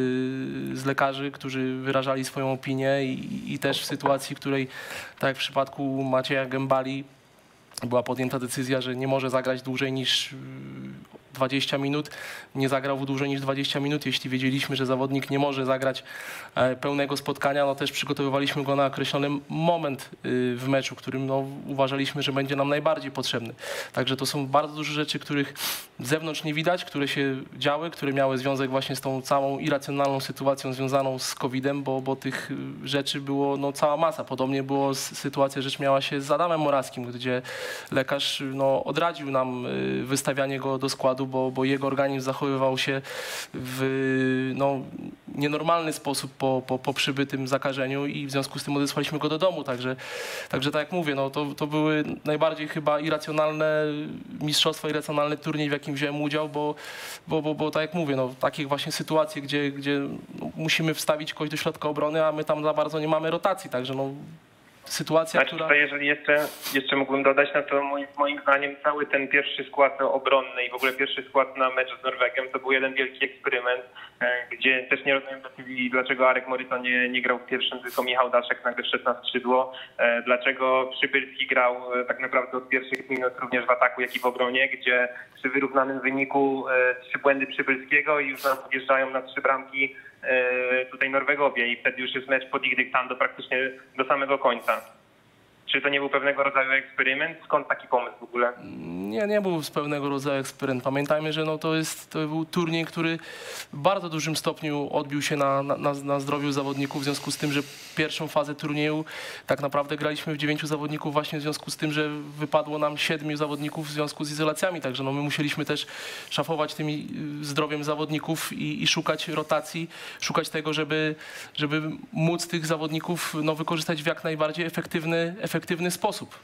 z lekarzy, którzy wyrażali swoją opinię i, i też w sytuacji, w której, tak jak w przypadku Macieja Gębali, była podjęta decyzja, że nie może zagrać dłużej niż dwadzieścia minut. Nie zagrał dłużej niż dwadzieścia minut. Jeśli wiedzieliśmy, że zawodnik nie może zagrać pełnego spotkania, no też przygotowywaliśmy go na określony moment w meczu, którym no, uważaliśmy, że będzie nam najbardziej potrzebny. Także to są bardzo duże rzeczy, których z zewnątrz nie widać, które się działy, które miały związek właśnie z tą całą irracjonalną sytuacją związaną z kowidem, bo, bo tych rzeczy było no, cała masa. Podobnie było sytuacja, rzecz miała się z Adamem Morawskim, gdzie lekarz no, odradził nam wystawianie go do składu, Bo, bo jego organizm zachowywał się w no, nienormalny sposób po, po, po przybytym zakażeniu i w związku z tym odesłaliśmy go do domu. Także, także tak jak mówię, no, to, to były najbardziej chyba irracjonalne mistrzostwa, irracjonalny turniej, w jakim wziąłem udział, bo, bo, bo, bo tak jak mówię, no, takich właśnie sytuacje, gdzie, gdzie no, musimy wstawić kogoś do środka obrony, a my tam za bardzo nie mamy rotacji, także no, sytuacja, Znaczy, która... tutaj jeżeli jeszcze, jeszcze mógłbym dodać, no to moim, moim zdaniem cały ten pierwszy skład obronny i w ogóle pierwszy skład na mecz z Norwegią to był jeden wielki eksperyment, e, gdzie też nie rozumiem dlaczego Arek Moryto nie, nie grał w pierwszym, tylko Michał Daszek nagle szedł na skrzydło, e, dlaczego Przybylski grał e, tak naprawdę od pierwszych minut również w ataku, jak i w obronie, gdzie przy wyrównanym wyniku e, trzy błędy Przybylskiego i już nam podjeżdżają na trzy bramki tutaj Norwegowie i wtedy już jest mecz pod ich dyktando praktycznie do samego końca. Czy to nie był pewnego rodzaju eksperyment? Skąd taki pomysł w ogóle? Nie, nie był z pewnego rodzaju eksperyment. Pamiętajmy, że no to, jest, to był turniej, który w bardzo dużym stopniu odbił się na, na, na zdrowiu zawodników, w związku z tym, że pierwszą fazę turnieju tak naprawdę graliśmy w dziewięciu zawodników właśnie w związku z tym, że wypadło nam siedmiu zawodników w związku z izolacjami. Także no my musieliśmy też szafować tym zdrowiem zawodników i, i szukać rotacji, szukać tego, żeby, żeby móc tych zawodników no, wykorzystać w jak najbardziej efektywny, efektywny sposób.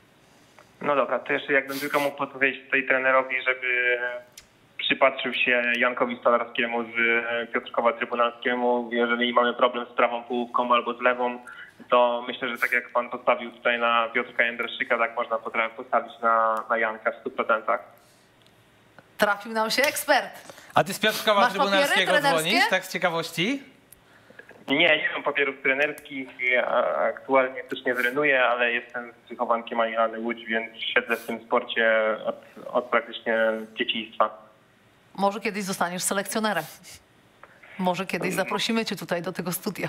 No dobra, to jeszcze jakbym tylko mógł podpowiedzieć tutaj trenerowi, żeby przypatrzył się Jankowi Stolarskiemu z Piotrkowa Trybunalskiemu. Jeżeli mamy problem z prawą połówką albo z lewą, to myślę, że tak jak pan postawił tutaj na Piotrka Jędraszczyka, tak można postawić na, na Janka w stu procentach. Trafił nam się ekspert. A ty z Piotrkowa Masz Trybunalskiego papiery trenerskie? dzwonisz, tak z ciekawości? Nie, nie mam papierów trenerskich, a aktualnie też nie trenuję, ale jestem wychowankiem Alilany Łódź, więc siedzę w tym sporcie od, od praktycznie dzieciństwa. Może kiedyś zostaniesz selekcjonerem. Może kiedyś zaprosimy cię tutaj do tego studia.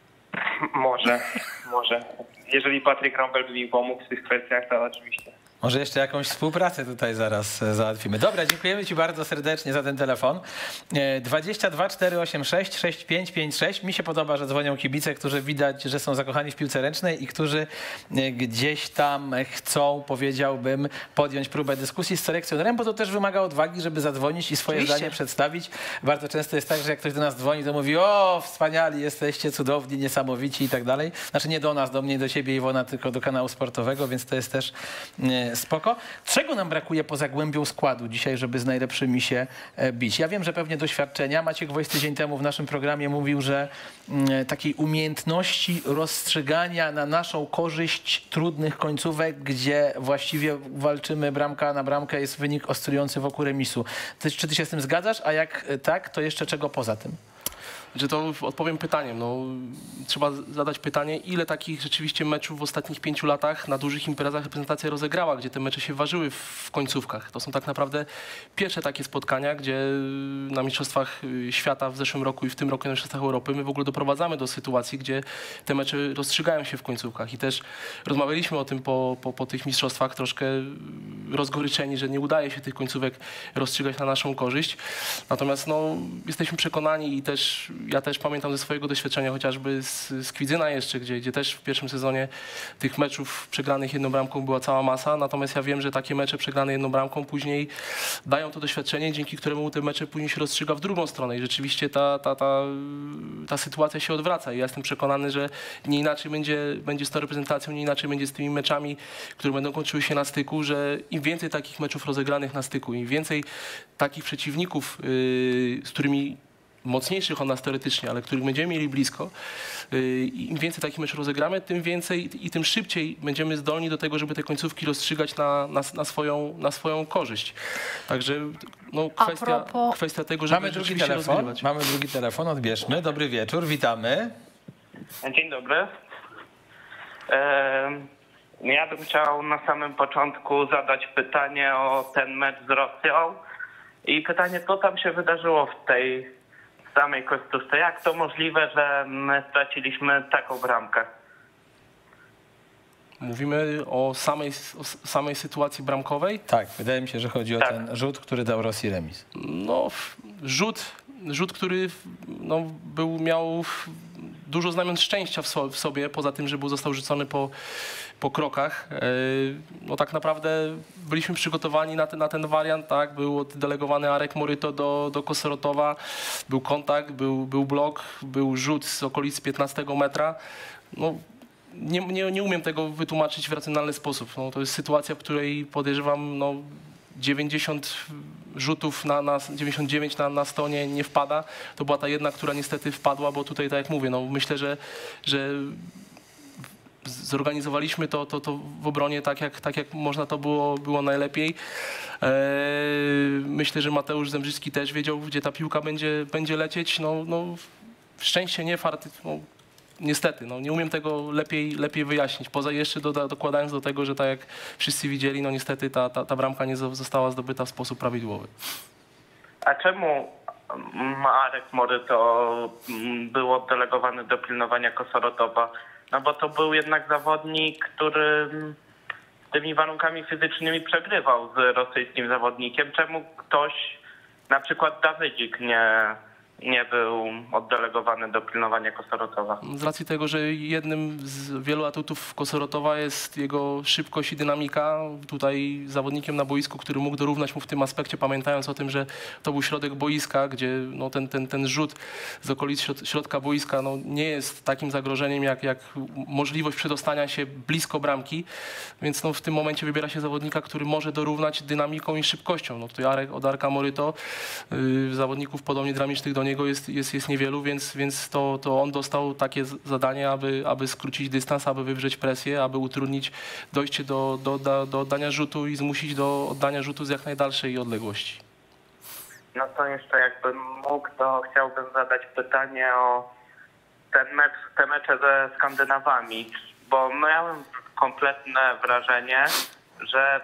Może, może. Jeżeli Patryk Rąbel by mi pomógł w tych kwestiach, to oczywiście. Może jeszcze jakąś współpracę tutaj zaraz e, załatwimy. Dobra, dziękujemy ci bardzo serdecznie za ten telefon. E, dwadzieścia dwa cztery osiem sześć sześć pięć pięć sześć. Mi się podoba, że dzwonią kibice, którzy widać, że są zakochani w piłce ręcznej i którzy e, gdzieś tam chcą, powiedziałbym, podjąć próbę dyskusji z selekcjonerem, bo to też wymaga odwagi, żeby zadzwonić i swoje Oczywiście. zdanie przedstawić. Bardzo często jest tak, że jak ktoś do nas dzwoni, to mówi: o, wspaniali jesteście, cudowni, niesamowici i tak dalej. Znaczy nie do nas, do mnie, do ciebie, Iwona, tylko do kanału sportowego, więc to jest też e, spoko. Czego nam brakuje poza głębią składu dzisiaj, żeby z najlepszymi się bić? Ja wiem, że pewnie doświadczenia. Maciek Wojs tydzień temu w naszym programie mówił, że takiej umiejętności rozstrzygania na naszą korzyść trudnych końcówek, gdzie właściwie walczymy bramka na bramkę, jest wynik oscylujący wokół remisu. Ty, czy ty się z tym zgadzasz? A jak tak, to jeszcze czego poza tym? Że to odpowiem pytaniem. No, trzeba zadać pytanie, ile takich rzeczywiście meczów w ostatnich pięciu latach na dużych imprezach reprezentacja rozegrała, gdzie te mecze się ważyły w końcówkach. To są tak naprawdę pierwsze takie spotkania, gdzie na Mistrzostwach Świata w zeszłym roku i w tym roku na Mistrzostwach Europy my w ogóle doprowadzamy do sytuacji, gdzie te mecze rozstrzygają się w końcówkach. I też rozmawialiśmy o tym po, po, po tych mistrzostwach, troszkę rozgoryczeni, że nie udaje się tych końcówek rozstrzygać na naszą korzyść. Natomiast no, jesteśmy przekonani i też ja też pamiętam ze swojego doświadczenia chociażby z, z Kwidzyna jeszcze, gdzie, gdzie też w pierwszym sezonie tych meczów przegranych jedną bramką była cała masa, natomiast ja wiem, że takie mecze przegrane jedną bramką później dają to doświadczenie, dzięki któremu te mecze później się rozstrzyga w drugą stronę i rzeczywiście ta, ta, ta, ta sytuacja się odwraca i ja jestem przekonany, że nie inaczej będzie, będzie z tą reprezentacją, nie inaczej będzie z tymi meczami, które będą kończyły się na styku, że im więcej takich meczów rozegranych na styku, im więcej takich przeciwników, yy, z którymi mocniejszych od nas teoretycznie, ale których będziemy mieli blisko, im więcej takich meczów rozegramy, tym więcej i tym szybciej będziemy zdolni do tego, żeby te końcówki rozstrzygać na, na, na, swoją, na swoją korzyść. Także no, kwestia, propos... kwestia tego, żeby Mamy drugi rzeczywiście telefon, rozgrywać. mamy drugi telefon, odbierzmy. Dobry wieczór, witamy. Dzień dobry. Ja bym chciał na samym początku zadać pytanie o ten mecz z Rosją i pytanie, co tam się wydarzyło w tej samej końcówce. Jak to możliwe, że my straciliśmy taką bramkę? Mówimy o samej, o samej sytuacji bramkowej? Tak, wydaje mi się, że chodzi o Tak. ten rzut, który dał Rosji remis. No, rzut, rzut który no, był, miał dużo znamion szczęścia w, so, w sobie, poza tym, że był został rzucony po, po krokach. No tak naprawdę byliśmy przygotowani na ten, na ten wariant, tak? Był oddelegowany Arek Moryto do, do Kosorotowa, był kontakt, był, był blok, był rzut z okolic piętnastego metra. No, nie, nie, nie umiem tego wytłumaczyć w racjonalny sposób. No, to jest sytuacja, w której podejrzewam, no, dziewięćdziesiąt rzutów na, na dziewięćdziesiąt dziewięć na, na sto nie, nie wpada. To była ta jedna, która niestety wpadła, bo tutaj, tak jak mówię, no myślę, że, że zorganizowaliśmy to, to, to w obronie tak, jak, tak jak można to było, było najlepiej. Eee, myślę, że Mateusz Zembrzycki też wiedział, gdzie ta piłka będzie, będzie lecieć. No, no, szczęście, nie fart. No, niestety, no, nie umiem tego lepiej, lepiej wyjaśnić. Poza jeszcze doda, dokładając do tego, że tak jak wszyscy widzieli, no niestety ta, ta, ta bramka nie została zdobyta w sposób prawidłowy. A czemu Arek Moryto był oddelegowany do pilnowania Kosorotowa? No bo to był jednak zawodnik, który tymi warunkami fizycznymi przegrywał z rosyjskim zawodnikiem. Czemu ktoś, na przykład Dawydzik, nie... nie był oddelegowany do pilnowania Kosorotowa? Z racji tego, że jednym z wielu atutów Kosorotowa jest jego szybkość i dynamika. Tutaj zawodnikiem na boisku, który mógł dorównać mu w tym aspekcie, pamiętając o tym, że to był środek boiska, gdzie no, ten, ten, ten rzut z okolic środka boiska no, nie jest takim zagrożeniem jak, jak możliwość przedostania się blisko bramki. Więc no, w tym momencie wybiera się zawodnika, który może dorównać dynamiką i szybkością. No, tutaj Arek, od Arka Moryto, yy, zawodników podobnie dynamicznych do niego jest, jest, jest niewielu, więc, więc to, to on dostał takie zadanie, aby, aby skrócić dystans, aby wywrzeć presję, aby utrudnić dojście do, do, do, do oddania rzutu i zmusić do oddania rzutu z jak najdalszej odległości. No to jeszcze jakbym mógł, to chciałbym zadać pytanie o ten mecz, te mecze ze Skandynawami, bo miałem kompletne wrażenie, że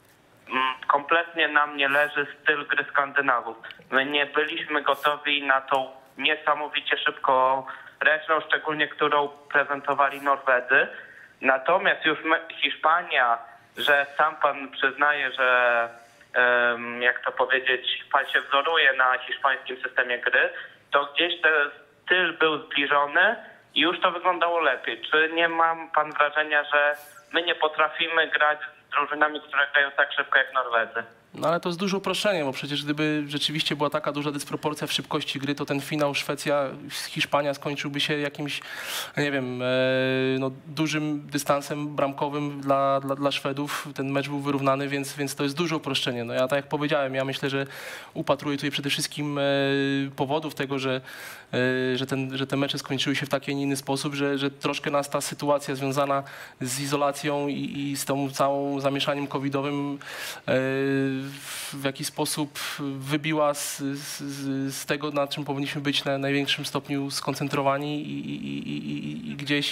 kompletnie nam nie leży styl gry Skandynawów. My nie byliśmy gotowi na tą niesamowicie szybką ręczną, szczególnie którą prezentowali Norwedzy. Natomiast już Hiszpania, że sam pan przyznaje, że um, jak to powiedzieć, pan się wzoruje na hiszpańskim systemie gry, to gdzieś ten styl był zbliżony i już to wyglądało lepiej. Czy nie ma pan wrażenia, że my nie potrafimy grać z drużynami, które grają tak szybko jak Norwedzy? No ale to jest duże uproszczenie, bo przecież gdyby rzeczywiście była taka duża dysproporcja w szybkości gry, to ten finał Szwecja-Hiszpania skończyłby się jakimś, nie wiem, e, no, dużym dystansem bramkowym dla, dla, dla Szwedów. Ten mecz był wyrównany, więc, więc to jest duże uproszczenie. No ja tak jak powiedziałem, ja myślę, że upatruję tutaj przede wszystkim e, powodów tego, że, e, że, ten, że te mecze skończyły się w taki, a nie inny sposób, że, że troszkę nas ta sytuacja związana z izolacją i, i z tą całą zamieszaniem covidowym e, w jakiś sposób wybiła z, z, z tego, na czym powinniśmy być na największym stopniu skoncentrowani i, i, i, i gdzieś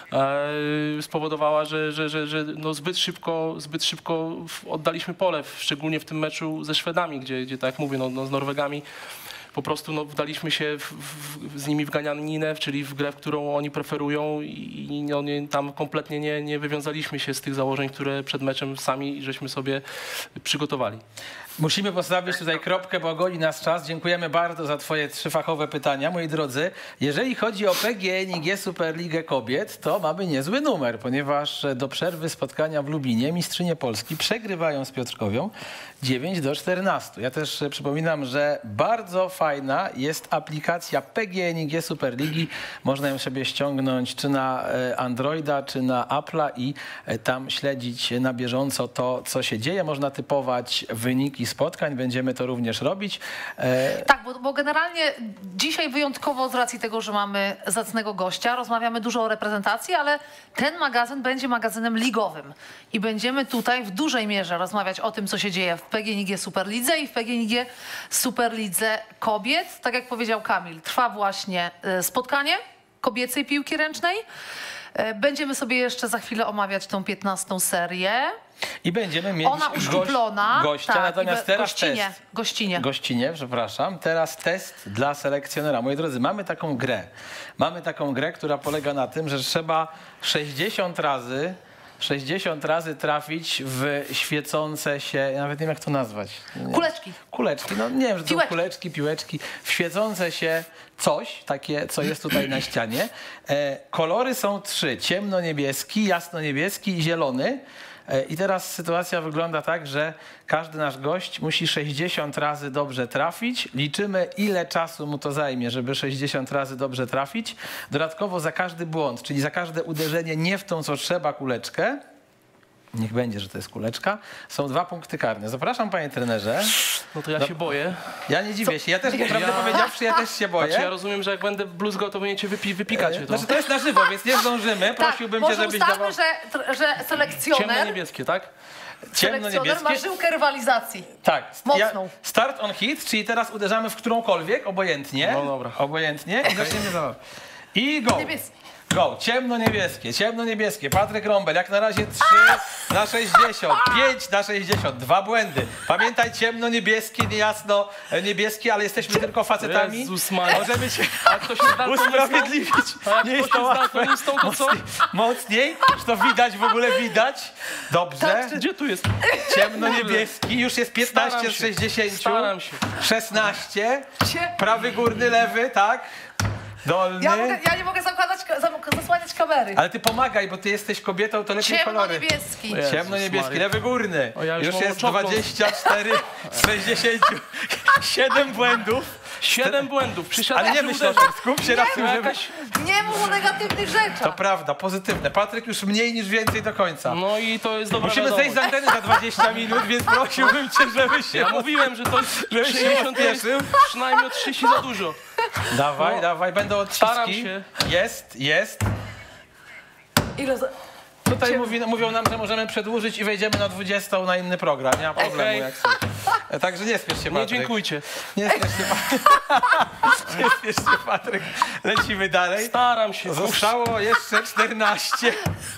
e, spowodowała, że, że, że, że no zbyt szybko, zbyt szybko oddaliśmy pole, szczególnie w tym meczu ze Szwedami, gdzie, gdzie tak jak mówię, no, no z Norwegami po prostu no, wdaliśmy się w, w, z nimi w ganianinę, czyli w grę, w którą oni preferują i, i no, nie, tam kompletnie nie, nie wywiązaliśmy się z tych założeń, które przed meczem sami żeśmy sobie przygotowali. Musimy postawić tutaj kropkę, bo goni nas czas. Dziękujemy bardzo za twoje trzy fachowe pytania. Moi drodzy, jeżeli chodzi o P G N I G Superligę Kobiet, to mamy niezły numer, ponieważ do przerwy spotkania w Lubinie mistrzynie Polski przegrywają z Piotrkowią dziewięć do czternastu. Ja też przypominam, że bardzo fajna jest aplikacja P G N I G Superligi. Można ją sobie ściągnąć czy na Androida, czy na Apple'a i tam śledzić na bieżąco to, co się dzieje. Można typować wyniki spotkań, będziemy to również robić. E... Tak, bo, bo generalnie dzisiaj wyjątkowo z racji tego, że mamy zacnego gościa, rozmawiamy dużo o reprezentacji, ale ten magazyn będzie magazynem ligowym i będziemy tutaj w dużej mierze rozmawiać o tym, co się dzieje w P G N I G Superlidze i w P G N I G Superlidze Kobiet. Tak jak powiedział Kamil, trwa właśnie spotkanie kobiecej piłki ręcznej. Będziemy sobie jeszcze za chwilę omawiać tą piętnastą serię. I będziemy mieć Ona uszczuplona. Gość, gościa, tak, natomiast teraz gościnie, test. Gościnie. Gościnie, przepraszam. Teraz test dla selekcjonera. Moi drodzy, mamy taką grę. Mamy taką grę, która polega na tym, że trzeba sześćdziesiąt razy sześćdziesiąt razy trafić w świecące się, ja nawet nie wiem jak to nazwać. Nie. Kuleczki. Kuleczki, no nie wiem, że to Piłeczki. kuleczki, piłeczki, w świecące się coś, takie co jest tutaj na ścianie. E, kolory są trzy, ciemno-niebieski, jasno-niebieski i zielony. I teraz sytuacja wygląda tak, że każdy nasz gość musi sześćdziesiąt razy dobrze trafić. Liczymy, ile czasu mu to zajmie, żeby sześćdziesiąt razy dobrze trafić. Dodatkowo za każdy błąd, czyli za każde uderzenie nie w tą, co trzeba kuleczkę, niech będzie, że to jest kuleczka, są dwa punkty karne. Zapraszam, panie trenerze. No to ja No, się boję. Ja nie dziwię się. Ja też, prawdę Ja- powiedziawszy, ja też się boję. Znaczy ja rozumiem, że jak będę bluzgał, to będziecie wypi wypikać to. Znaczy, to jest na żywo, więc nie zdążymy. Prosiłbym tak, cię, może żebyś ustalmy, dawał że, że selekcjoner, Ciemno-niebieskie, tak? selekcjoner ma ciemno-niebieskie. żyłkę rywalizacji. Tak. Mocną. Ja, start on hit, czyli teraz uderzamy w którąkolwiek, obojętnie. No dobra. Obojętnie i zaczniemy zabaw. I go. Niebieski. Go. Ciemno-niebieskie, ciemno-niebieskie. Patryk Rąbel, jak na razie trzy na sześćdziesiąt, pięć na sześćdziesiąt, dwa błędy. Pamiętaj, ciemno-niebieskie, niejasno niebieskie, ale jesteśmy tylko facetami. Jezus Maria. Możemy się A kto się zdaltonistą? usprawiedliwić. A jak Nie jest ktoś to jest łatwe. daltonistą, to co? Mocniej, mocniej, że to widać, w ogóle widać. Dobrze. Gdzie tu jest? Ciemno-niebieski, już jest piętnaście Staram z się. sześćdziesięciu. Staram się. szesnaście. Cie- Prawy górny, lewy, tak? Dolny. Ja, mogę, ja nie mogę zakładać, zam- zasłaniać kamery. Ale ty pomagaj, bo ty jesteś kobietą, to lepiej kolory. Ciemno-niebieski. Jezus Ciemno-niebieski, Maria. lewy górny. O, ja już już mam jest oczopląs. dwadzieścia cztery z sześćdziesięciu. siedem błędów. Siedem błędów. Przysiadł, Ale nie że myślę, uderzył. skup się na tym, żeby... Jakaś... Nie mów o negatywnych To rzeczach. prawda, pozytywne. Patryk już mniej niż więcej do końca. No i to jest dobra Musimy wiadomość. zejść z anteny za dwadzieścia minut, więc prosiłbym cię, żebyś się... Ja mówiłem, że to jest Żebyś się sześćdziesiąt to jest pospieszył. przynajmniej o trzydzieści za dużo. Dawaj, No. dawaj, będą odciski. Staram się. Jest, jest. Ile za... Tutaj Ciemno. mówi, mówią nam, że możemy przedłużyć i wejdziemy na dwudziestą na inny program. Nie ma problemu, Okej. jak chcesz. Także nie spiesz się, Nie Patryk. dziękujcie. Nie spiesz się, Patryk. Nie spiesz się, Patryk. Lecimy dalej. Staram się. Zostało jeszcze czternaście.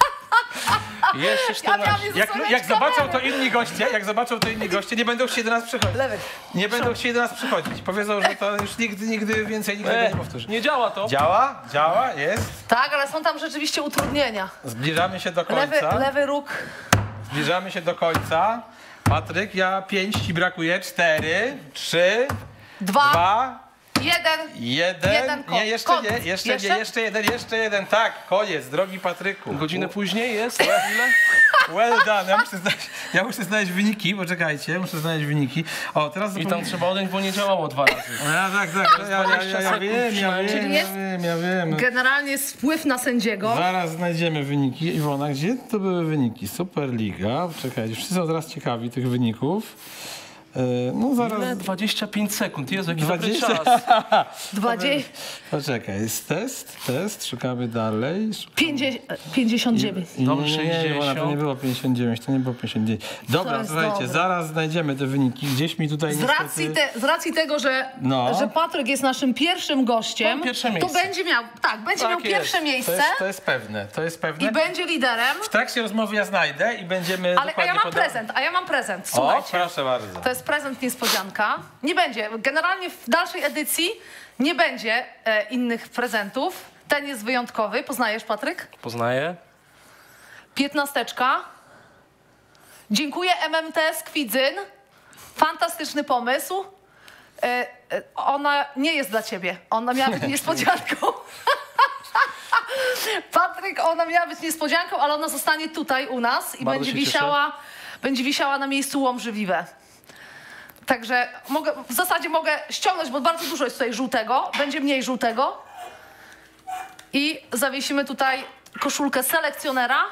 Jeszcze Ja czternaście. miałam nie Jak, zasłaniać jak zobaczą to kamery. inni goście, jak zobaczą to inni goście, nie będą chcieli do nas przychodzić. Lewy. Nie będą chcieli do nas przychodzić. Powiedzą, że to już nigdy, nigdy więcej nikt tego E, nie powtórzy. nie działa to. Działa, działa, jest. Tak, ale są tam rzeczywiście utrudnienia. Zbliżamy się do Lewy, końca. lewy róg. Zbliżamy się do końca. Patryk, ja pięć ci brakuje. Cztery, trzy, Dwa. dwa, Jeden. jeden. Jeden ko- Nie, jeszcze koniec. nie, jeszcze, Jeszcze? nie, jeszcze jeden, jeszcze jeden. Tak, koniec, drogi Patryku. Godzinę później jest? Ile? Well done. Ja muszę, znaleźć, ja muszę znaleźć wyniki, poczekajcie, muszę znaleźć wyniki. O, teraz I tam trzeba odjąć, bo nie działało dwa razy. Ja, tak, tak, ja, ja, ja, ja wiem, ja wiem, Czyli ja jest wiem, ja wiem. generalnie jest wpływ na sędziego. Zaraz znajdziemy wyniki. Iwona, gdzie to były wyniki? Superliga. Czekajcie, wszyscy są teraz ciekawi tych wyników. No zaraz... Ile? dwadzieścia pięć sekund. Jezu, jaki dwadzieścia dobry czas. dwadzieścia, Poczekaj, jest test, test, szukamy dalej. pięćdziesiąt dziewięć. Dobrze, Nie, nie, Iwona, to nie było pięćdziesiąt dziewięć, to nie było pięćdziesiąt dziewięć. Dobra, jest słuchajcie, dobre. zaraz znajdziemy te wyniki. Gdzieś mi tutaj Z niestety... racji, te, z racji tego, że, No. że Patryk jest naszym pierwszym gościem, To pierwsze to miejsce. będzie miał, tak, będzie Tak miał jest. pierwsze To miejsce jest, to jest pewne, to jest pewne. i będzie liderem. W trakcie rozmowy ja znajdę i będziemy Ale a dokładnie ja mam podawać. prezent, a ja mam prezent. O, Słuchajcie. proszę bardzo. To jest prezent niespodzianka. Nie będzie. Generalnie w dalszej edycji nie będzie e, innych prezentów. Ten jest wyjątkowy. Poznajesz, Patryk? Poznaję. Piętnasteczka. Dziękuję M M T Skwidzyń. Fantastyczny pomysł. E, e, ona nie jest dla ciebie. Ona miała być niespodzianką. Patryk, ona miała być niespodzianką, ale ona zostanie tutaj u nas i Bardzo będzie się cieszę. wisiała, będzie wisiała na miejscu łomżywliwe. Także mogę, w zasadzie mogę ściągnąć, bo bardzo dużo jest tutaj żółtego. Będzie mniej żółtego. I zawiesimy tutaj koszulkę selekcjonera.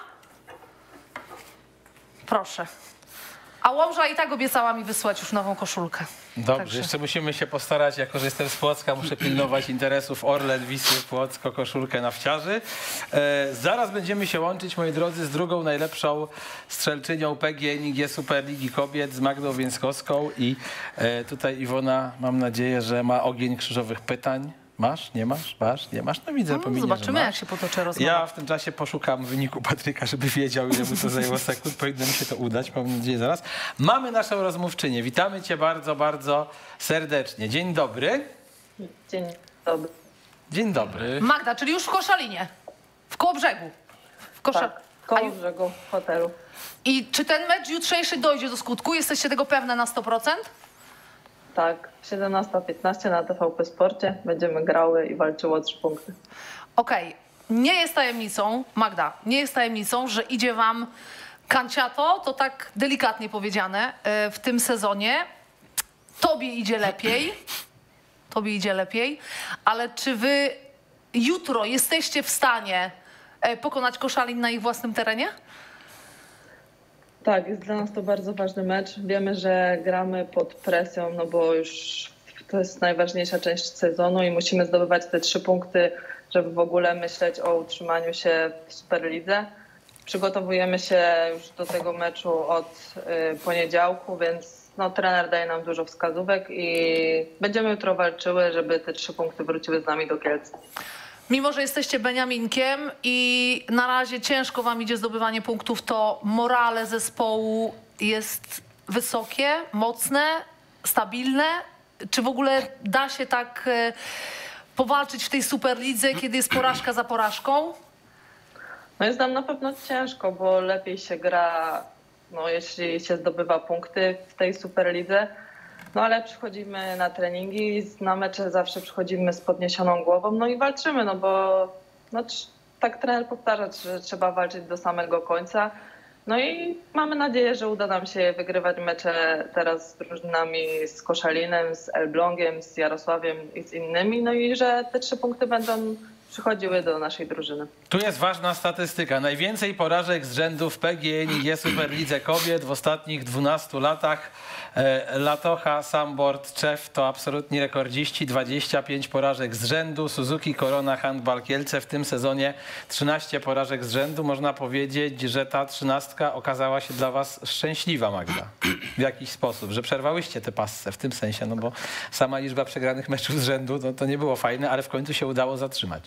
Proszę. A Łomża i tak obiecała mi wysłać już nową koszulkę. Dobrze, Także- jeszcze musimy się postarać, jako że jestem z Płocka, muszę pilnować interesów Orlen, Wisły, Płocko, koszulkę nafciarzy. E, zaraz będziemy się łączyć, moi drodzy, z drugą najlepszą strzelczynią P G N I G Superligi Kobiet, z Magdą Więckowską i e, tutaj Iwona, mam nadzieję, że ma ogień krzyżowych pytań. Masz? Nie masz? Masz? Nie masz? No widzę, No, pominie, zobaczymy, że jak masz. się potoczy rozmowa. Ja w tym czasie poszukam wyniku Patryka, żeby wiedział, ile mu to zajęło sekund. Powinno mi się to udać, mam nadzieję zaraz. Mamy naszą rozmówczynię. Witamy cię bardzo, bardzo serdecznie. Dzień dobry. Dzień dobry. Dzień dobry. Magda, czyli już w Koszalinie. W Kołobrzegu. W Kosza... Tak, A koło ju- brzegu hotelu. I czy ten mecz jutrzejszy dojdzie do skutku? Jesteście tego pewne na sto procent? Tak, siedemnasta piętnaście na T V P Sporcie. Będziemy grały i walczyły o trzy punkty. Okej, nie jest tajemnicą, Magda, nie jest tajemnicą, że idzie wam kanciato, to tak delikatnie powiedziane, e, w tym sezonie. Tobie idzie lepiej, tobie idzie lepiej, ale czy wy jutro jesteście w stanie e, pokonać Koszalin na ich własnym terenie? Tak, jest dla nas to bardzo ważny mecz. Wiemy, że gramy pod presją, no bo już to jest najważniejsza część sezonu i musimy zdobywać te trzy punkty, żeby w ogóle myśleć o utrzymaniu się w Superlidze. Przygotowujemy się już do tego meczu od y, poniedziałku, więc no, trener daje nam dużo wskazówek i będziemy jutro walczyły, żeby te trzy punkty wróciły z nami do Kielc. Mimo że jesteście Beniaminkiem i na razie ciężko wam idzie zdobywanie punktów, to morale zespołu jest wysokie, mocne, stabilne? Czy w ogóle da się tak e, powalczyć w tej Superlidze, kiedy jest porażka za porażką? No jest nam na pewno ciężko, bo lepiej się gra, no, jeśli się zdobywa punkty w tej Superlidze. No ale przychodzimy na treningi, na mecze zawsze przychodzimy z podniesioną głową, no i walczymy, no bo no, trz- tak trener powtarza, że trzeba walczyć do samego końca. No i mamy nadzieję, że uda nam się wygrywać mecze teraz z drużynami z Koszalinem, z Elblągiem, z Jarosławiem i z innymi, no i że te trzy punkty będą przychodziły do naszej drużyny. Tu jest ważna statystyka. Najwięcej porażek z rzędu w P G N I G Superlidze Kobiet w ostatnich dwunastu latach. E, Latocha, Sambord, Czew to absolutni rekordziści. dwadzieścia pięć porażek z rzędu. Suzuki, Korona, Handball Kielce w tym sezonie trzynaście porażek z rzędu. Można powiedzieć, że ta trzynastka okazała się dla was szczęśliwa, Magda. W jakiś sposób, że przerwałyście tę passę w tym sensie, no bo sama liczba przegranych meczów z rzędu to, to nie było fajne, ale w końcu się udało zatrzymać.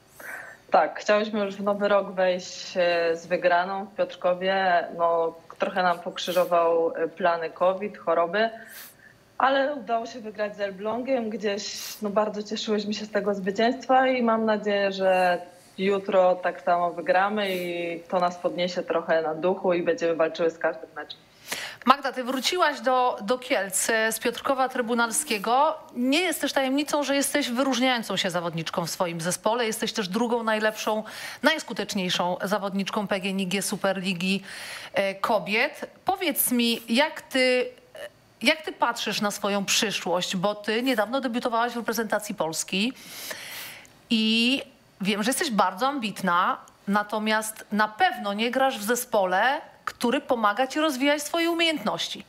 Tak, chciałyśmy już w nowy rok wejść e, z wygraną w Piotrkowie. No, trochę nam pokrzyżował e, plany COVID, choroby, ale udało się wygrać z Elblągiem. Gdzieś no, bardzo cieszyłyśmy się z tego zwycięstwa i mam nadzieję, że jutro tak samo wygramy i to nas podniesie trochę na duchu i będziemy walczyły z każdym meczem. Magda, ty wróciłaś do, do Kielc z Piotrkowa Trybunalskiego. Nie jest też tajemnicą, że jesteś wyróżniającą się zawodniczką w swoim zespole. Jesteś też drugą najlepszą, najskuteczniejszą zawodniczką P G N iG Superligi Kobiet. Powiedz mi, jak ty, jak ty patrzysz na swoją przyszłość, bo ty niedawno debiutowałaś w reprezentacji Polski i wiem, że jesteś bardzo ambitna, natomiast na pewno nie grasz w zespole, który pomaga ci rozwijać swoje umiejętności.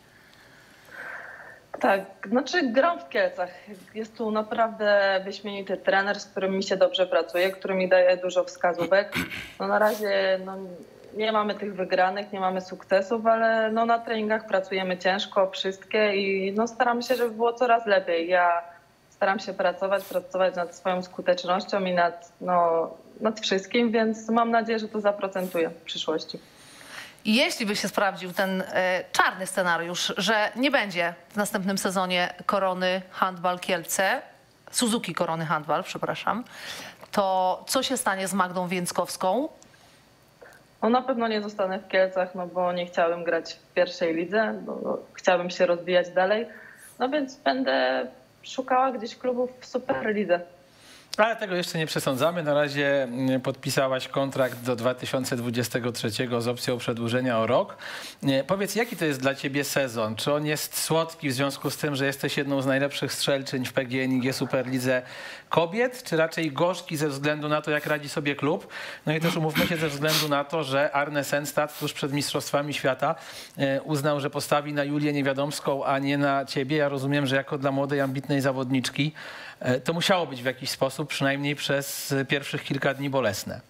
Tak, znaczy gram w Kielcach. Jest tu naprawdę wyśmienity trener, z którym mi się dobrze pracuje, który mi daje dużo wskazówek. No na razie no, nie mamy tych wygranych, nie mamy sukcesów, ale no, na treningach pracujemy ciężko, wszystkie i no, staramy się, żeby było coraz lepiej. Ja staram się pracować, pracować nad swoją skutecznością i nad, no, nad wszystkim, więc mam nadzieję, że to zaprocentuje w przyszłości. I jeśli by się sprawdził ten e, czarny scenariusz, że nie będzie w następnym sezonie Korony Handball Kielce, Suzuki Korony Handball, przepraszam, to co się stanie z Magdą Więckowską? No na pewno nie zostanę w Kielcach, no bo nie chciałabym grać w pierwszej lidze, no, no, chciałabym się rozwijać dalej, no więc będę szukała gdzieś klubów w Superlidze. Ale tego jeszcze nie przesądzamy. Na razie podpisałaś kontrakt do dwa tysiące dwudziestego trzeciego z opcją przedłużenia o rok. Powiedz, jaki to jest dla ciebie sezon? Czy on jest słodki w związku z tym, że jesteś jedną z najlepszych strzelczyń w P G N iG Superlidze Kobiet, czy raczej gorzki ze względu na to, jak radzi sobie klub? No i też umówmy się ze względu na to, że Arne Sennstad tuż przed Mistrzostwami Świata uznał, że postawi na Julię Niewiadomską, a nie na ciebie. Ja rozumiem, że jako dla młodej, ambitnej zawodniczki to musiało być w jakiś sposób, przynajmniej przez pierwszych kilka dni bolesne.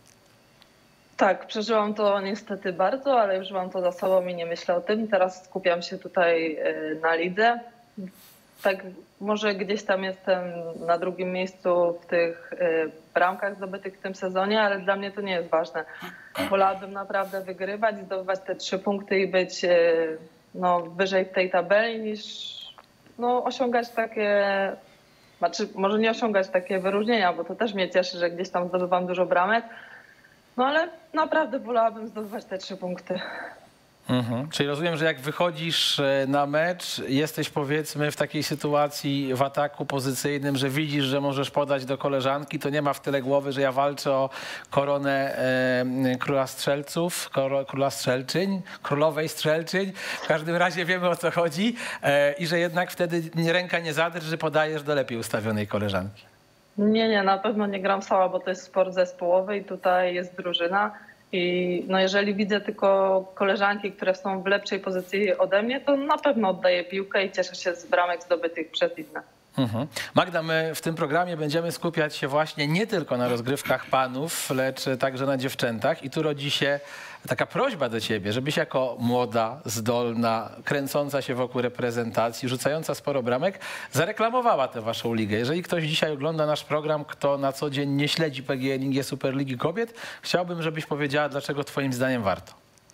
Tak, przeżyłam to niestety bardzo, ale już mam to za sobą i nie myślę o tym. Teraz skupiam się tutaj na lidze. Tak, może gdzieś tam jestem na drugim miejscu w tych bramkach zdobytych w tym sezonie, ale dla mnie to nie jest ważne. Wolałabym naprawdę wygrywać, zdobywać te trzy punkty i być no, wyżej w tej tabeli niż no, osiągać takie... Znaczy, może nie osiągać takie wyróżnienia, bo to też mnie cieszy, że gdzieś tam zdobywam dużo bramek. No ale naprawdę wolałabym zdobywać te trzy punkty. Mhm. Czyli rozumiem, że jak wychodzisz na mecz, jesteś powiedzmy w takiej sytuacji w ataku pozycyjnym, że widzisz, że możesz podać do koleżanki, to nie ma w tyle głowy, że ja walczę o koronę e, króla strzelców, koro, króla strzelczyń, królowej strzelczyń. W każdym razie wiemy, o co chodzi e, i że jednak wtedy ręka nie zadrży, podajesz do lepiej ustawionej koleżanki. Nie, nie, na pewno nie gram sama, bo to jest sport zespołowy i tutaj jest drużyna. I no jeżeli widzę tylko koleżanki, które są w lepszej pozycji ode mnie, to na pewno oddaję piłkę i cieszę się z bramek zdobytych przez inne. Mhm. Magda, my w tym programie będziemy skupiać się właśnie nie tylko na rozgrywkach panów, lecz także na dziewczętach. I tu rodzi się taka prośba do ciebie, żebyś jako młoda, zdolna, kręcąca się wokół reprezentacji, rzucająca sporo bramek, zareklamowała tę waszą ligę. Jeżeli ktoś dzisiaj ogląda nasz program, kto na co dzień nie śledzi P G N iG Superligi Kobiet, chciałbym, żebyś powiedziała, dlaczego twoim zdaniem warto.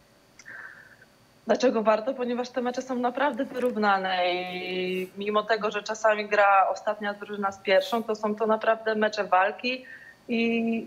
Dlaczego warto? Ponieważ te mecze są naprawdę wyrównane i mimo tego, że czasami gra ostatnia drużyna z pierwszą, to są to naprawdę mecze walki i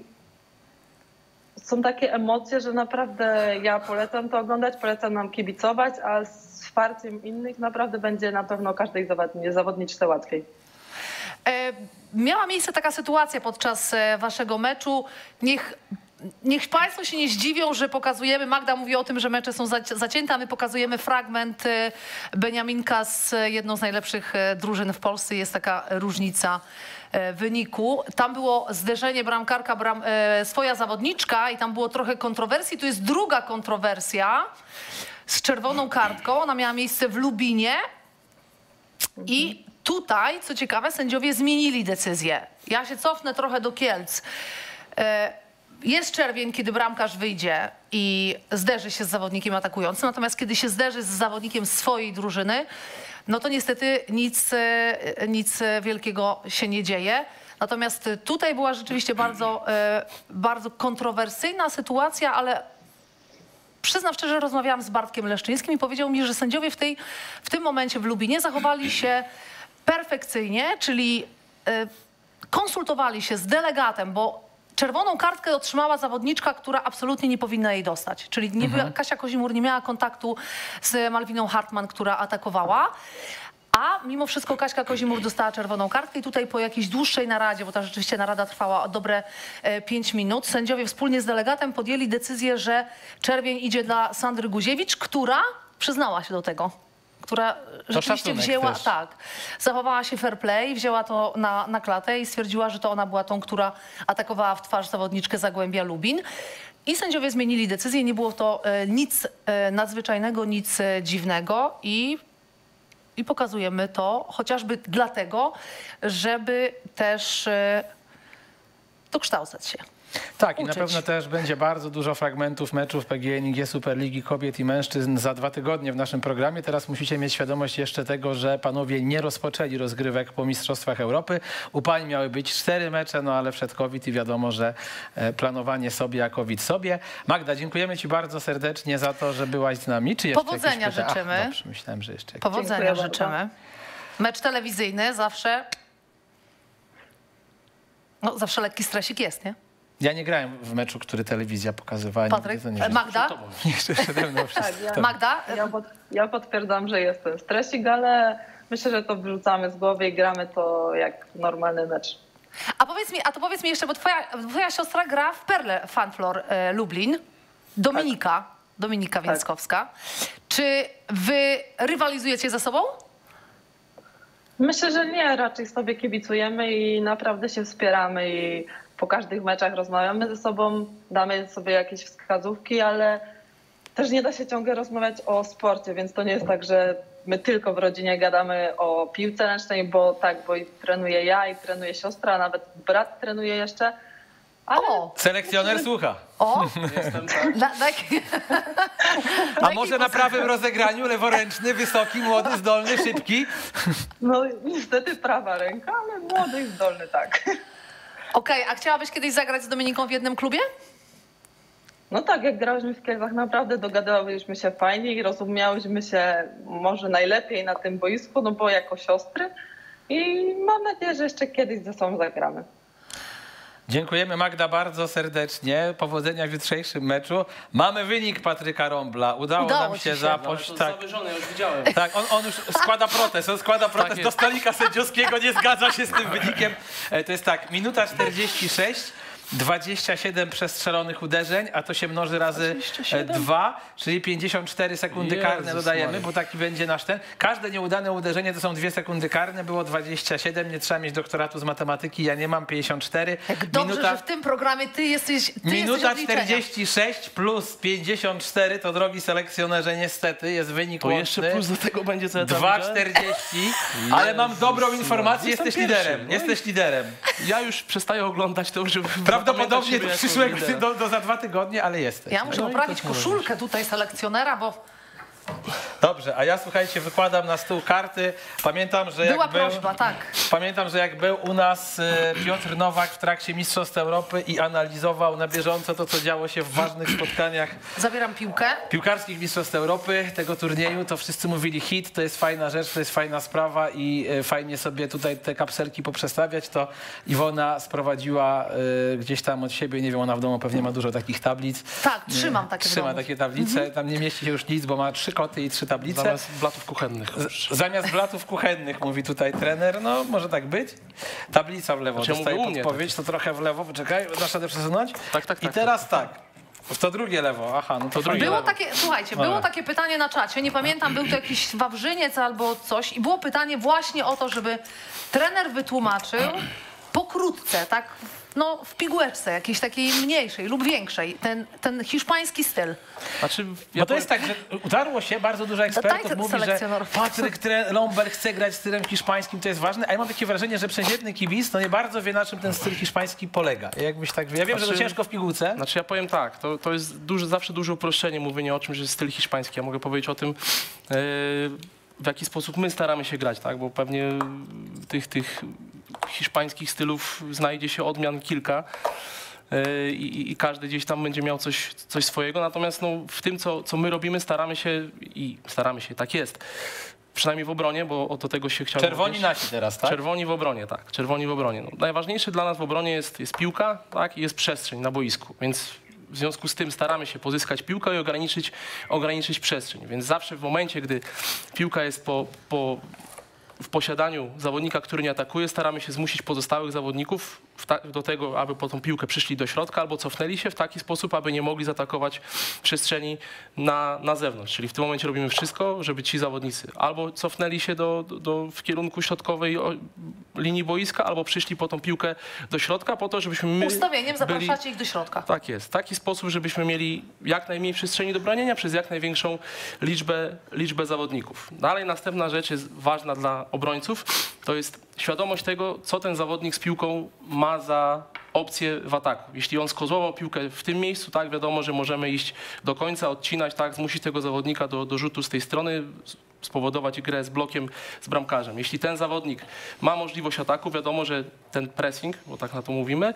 są takie emocje, że naprawdę ja polecam to oglądać, polecam nam kibicować, a z wsparciem innych naprawdę będzie na pewno każdej zawodniczce łatwiej. E, miała miejsce taka sytuacja podczas waszego meczu. Niech Niech Państwo się nie zdziwią, że pokazujemy, Magda mówi o tym, że mecze są zacięte, a my pokazujemy fragment Beniaminka z jedną z najlepszych drużyn w Polsce. Jest taka różnica wyniku. Tam było zderzenie bramkarka, bram, swoja zawodniczka i tam było trochę kontrowersji. Tu jest druga kontrowersja z czerwoną kartką. Ona miała miejsce w Lubinie i tutaj, co ciekawe, sędziowie zmienili decyzję. Ja się cofnę trochę do Kielc. Jest czerwień, kiedy bramkarz wyjdzie i zderzy się z zawodnikiem atakującym, natomiast kiedy się zderzy z zawodnikiem swojej drużyny, no to niestety nic, nic wielkiego się nie dzieje. Natomiast tutaj była rzeczywiście bardzo, bardzo kontrowersyjna sytuacja, ale przyznam szczerze, rozmawiałam z Bartkiem Leszczyńskim i powiedział mi, że sędziowie w, tej, w tym momencie w Lubinie zachowali się perfekcyjnie, czyli konsultowali się z delegatem, bo czerwoną kartkę otrzymała zawodniczka, która absolutnie nie powinna jej dostać. Czyli nie, Mhm. Kasia Kozimur nie miała kontaktu z Malwiną Hartman, która atakowała. A mimo wszystko Kaśka Kozimur dostała czerwoną kartkę i tutaj po jakiejś dłuższej naradzie, bo ta rzeczywiście narada trwała dobre e, pięć minut, sędziowie wspólnie z delegatem podjęli decyzję, że czerwień idzie dla Sandry Guziewicz, która przyznała się do tego. Która rzeczywiście szacunek wzięła, też. tak, zachowała się fair play, wzięła to na, na klatę i stwierdziła, że to ona była tą, która atakowała w twarz zawodniczkę Zagłębia Lubin. I sędziowie zmienili decyzję, nie było to e, nic e, nadzwyczajnego, nic e, dziwnego i I pokazujemy to chociażby dlatego, żeby też e, dokształcać się. Tak, i na uczyć. pewno też będzie bardzo dużo fragmentów meczów P G N i G Superligi Kobiet i Mężczyzn za dwa tygodnie w naszym programie. Teraz musicie mieć świadomość jeszcze tego, że panowie nie rozpoczęli rozgrywek po Mistrzostwach Europy. U pań miały być cztery mecze, no ale wszedł COVID i wiadomo, że e, planowanie sobie, a COVID sobie. Magda, dziękujemy ci bardzo serdecznie za to, że byłaś z nami. Czy jeszcze Powodzenia jakieś pytania? życzymy. Ach, dobrze, myślałem, że jeszcze jakieś. Powodzenia Dziękuję życzymy. Mecz telewizyjny zawsze, no zawsze lekki stresik jest, nie? Ja nie grałem w meczu, który telewizja pokazywała. Patryk, nigdy, to nie e, wiem. Magda? Jeszcze przede mną wszyscy. Tak, ja, To- Magda? ja, pod, ja potwierdzam, że jest ten stresik, ale myślę, że to wyrzucamy z głowy i gramy to jak normalny mecz. A powiedz mi, a to powiedz mi jeszcze, bo twoja, twoja siostra gra w Perle Fanflor e, Lublin, Dominika, Dominika Więckowska. Czy wy rywalizujecie ze sobą? Myślę, że nie, raczej sobie kibicujemy i naprawdę się wspieramy i po każdych meczach rozmawiamy ze sobą, damy sobie jakieś wskazówki, ale też nie da się ciągle rozmawiać o sporcie, więc to nie jest tak, że my tylko w rodzinie gadamy o piłce ręcznej, bo tak, bo i trenuję ja i trenuje siostra, a nawet brat trenuje jeszcze. Ale O, Selekcjoner słucha. o, Jestem tak. na, na, A może na prawym rozegraniu leworęczny, wysoki, młody, zdolny, szybki? no niestety prawa ręka, ale młody i zdolny tak. Okej, a chciałabyś kiedyś zagrać z Dominiką w jednym klubie? No tak, jak grałyśmy w Kielcach, naprawdę dogadywałyśmy się fajnie i rozumiałyśmy się może najlepiej na tym boisku, no bo jako siostry i mam nadzieję, że jeszcze kiedyś ze sobą zagramy. Dziękujemy Magda bardzo serdecznie. Powodzenia w jutrzejszym meczu. Mamy wynik Patryka Rąbla. Udało, Udało nam ci się się. zapość. To Tak, zawyżone, już widziałem. tak on, on już składa protest. On składa protest Tak do jest. stolika sędziowskiego. Nie zgadza się z tym wynikiem. E, To jest tak, minuta czterdzieści sześć. dwadzieścia siedem przestrzelonych uderzeń, a to się mnoży razy dwa, czyli pięćdziesiąt cztery sekundy Jezus karne dodajemy, Maria. bo taki będzie nasz ten. Każde nieudane uderzenie to są dwie sekundy karne, było dwadzieścia siedem, nie trzeba mieć doktoratu z matematyki, ja nie mam pięćdziesiąt cztery. Jak dobrze, że w tym programie ty jesteś ty jesteś Minuta od liczenia. czterdzieści sześć plus pięćdziesiąt cztery, to drogi selekcjonerze, niestety jest wynik To jeszcze łączny. plus do tego będzie co ja tam dwa widziałem. czterdzieści, ale mam dobrą informację, Jestem jesteś pierwszy. liderem, No i- jesteś liderem. Ja już przestaję oglądać to, żeby Prawdopodobnie zapamiętać do siebie jako przyszłego, lidera. do, do za dwa tygodnie, ale jesteś. Ja muszę No i poprawić to koszulkę tutaj selekcjonera, bo Dobrze, a ja słuchajcie, wykładam na stół karty. Pamiętam, że była jak był, prośba, tak. pamiętam, że jak był u nas e, Piotr Nowak w trakcie Mistrzostw Europy i analizował na bieżąco to, co działo się w ważnych spotkaniach Zabieram piłkę. piłkarskich Mistrzostw Europy, tego turnieju, to wszyscy mówili hit, to jest fajna rzecz, to jest fajna sprawa i e, fajnie sobie tutaj te kapselki poprzestawiać. To Iwona sprowadziła e, gdzieś tam od siebie, nie wiem, ona w domu pewnie ma dużo takich tablic. Tak, trzymam takie w Trzyma domu. takie tablice, tam nie mieści się już nic, bo ma trzy koty i trzy tablice. Zamiast blatów kuchennych. Z- Zamiast blatów kuchennych, mówi tutaj trener, no może tak być. Tablica w lewo, Znaczy, ja dostaje mówię u mnie, podpowiedź, to trochę w lewo, poczekaj, dasz radę przesunąć? Tak, tak, I tak, teraz tak, w to drugie lewo, aha, no to, drugie fajnie. Było lewo. takie, słuchajcie, było Dobra. takie pytanie na czacie, nie pamiętam, był to jakiś Wawrzyniec albo coś i było pytanie właśnie o to, żeby trener wytłumaczył pokrótce, tak, no w pigułeczce jakiejś takiej mniejszej lub większej, ten, ten hiszpański styl. Znaczy, Bo to jest tak, że udarło się, bardzo dużo ekspertów Daj mówi, że selekcjonerów. Patryk tre- Lomber chce grać stylem hiszpańskim, to jest ważne, a ja mam takie wrażenie, że przeciętny kibic no nie bardzo wie, na czym ten styl hiszpański polega. Jakbyś tak, ja wiem, że to Znaczy- ciężko w pigułce. Znaczy ja powiem tak, to, to jest duże, zawsze duże uproszczenie mówienie o czymś, że jest styl hiszpański. Ja mogę powiedzieć o tym, yy, w jaki sposób my staramy się grać, tak? Bo pewnie tych, tych hiszpańskich stylów znajdzie się odmian kilka. yy, I, I każdy gdzieś tam będzie miał coś, coś swojego. Natomiast no, w tym, co, co my robimy, staramy się i staramy się, tak jest. przynajmniej w obronie, bo o do tego się chciałem Czerwoni odnieść. nasi teraz, tak? Czerwoni w obronie, tak. Czerwoni w obronie. No, najważniejsze dla nas w obronie jest, jest piłka, tak, i jest przestrzeń na boisku, więc w związku z tym staramy się pozyskać piłkę i ograniczyć, ograniczyć przestrzeń. Więc zawsze w momencie, gdy piłka jest po, po, w posiadaniu zawodnika, który nie atakuje, staramy się zmusić pozostałych zawodników w ta, do tego, aby po tą piłkę przyszli do środka albo cofnęli się w taki sposób, aby nie mogli zaatakować przestrzeni na, na zewnątrz. Czyli w tym momencie robimy wszystko, żeby ci zawodnicy albo cofnęli się do, do, do, w kierunku środkowej linii boiska, albo przyszli po tą piłkę do środka po to, żebyśmy my Ustawieniem zapraszacie byli... ich do środka. Tak jest. W taki sposób, żebyśmy mieli jak najmniej przestrzeni do bronienia przez jak największą liczbę, liczbę zawodników. Dalej następna rzecz jest ważna dla obrońców, to jest świadomość tego, co ten zawodnik z piłką ma za opcję w ataku. Jeśli on skozłował piłkę w tym miejscu, tak, wiadomo, że możemy iść do końca, odcinać, tak, zmusić tego zawodnika do, do rzutu z tej strony, spowodować grę z blokiem, z bramkarzem. Jeśli ten zawodnik ma możliwość ataku, wiadomo, że ten pressing, bo tak na to mówimy,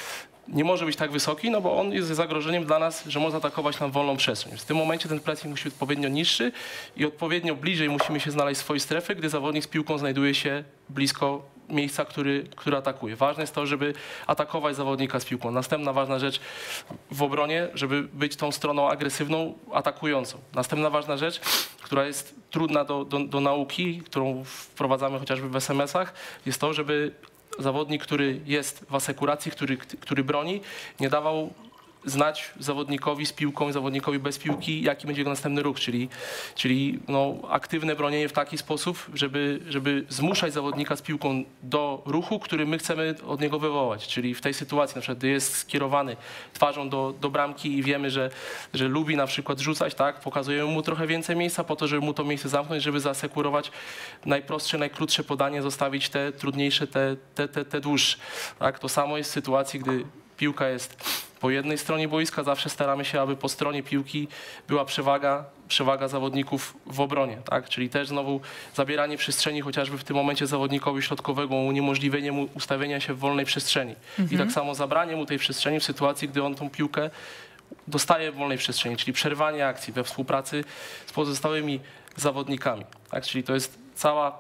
nie może być tak wysoki, no bo on jest zagrożeniem dla nas, że może atakować nam wolną przestrzeń. W tym momencie ten pressing musi być odpowiednio niższy i odpowiednio bliżej musimy się znaleźć w swojej strefy, gdy zawodnik z piłką znajduje się blisko miejsca, który, który atakuje. Ważne jest to, żeby atakować zawodnika z piłką. Następna ważna rzecz w obronie, żeby być tą stroną agresywną, atakującą. Następna ważna rzecz, która jest trudna do, do, do nauki, którą wprowadzamy chociażby w es em esach, jest to, żeby zawodnik, który jest w asekuracji, który, który broni, nie dawał znać zawodnikowi z piłką i zawodnikowi bez piłki, jaki będzie jego następny ruch, czyli, czyli no, aktywne bronienie w taki sposób, żeby, żeby zmuszać zawodnika z piłką do ruchu, który my chcemy od niego wywołać. Czyli w tej sytuacji, na przykład, gdy jest skierowany twarzą do, do bramki i wiemy, że, że lubi na przykład rzucać, tak, pokazujemy mu trochę więcej miejsca po to, żeby mu to miejsce zamknąć, żeby zasekurować najprostsze, najkrótsze podanie, zostawić te trudniejsze, te, te, te, te dłuższe. Tak? To samo jest w sytuacji, gdy piłka jest po jednej stronie boiska, zawsze staramy się, aby po stronie piłki była przewaga, przewaga zawodników w obronie, tak? Czyli też znowu zabieranie przestrzeni, chociażby w tym momencie zawodnikowi środkowego, uniemożliwienie mu ustawienia się w wolnej przestrzeni. Mhm. I tak samo zabranie mu tej przestrzeni w sytuacji, gdy on tą piłkę dostaje w wolnej przestrzeni, czyli przerwanie akcji we współpracy z pozostałymi zawodnikami, tak? Czyli to jest cała,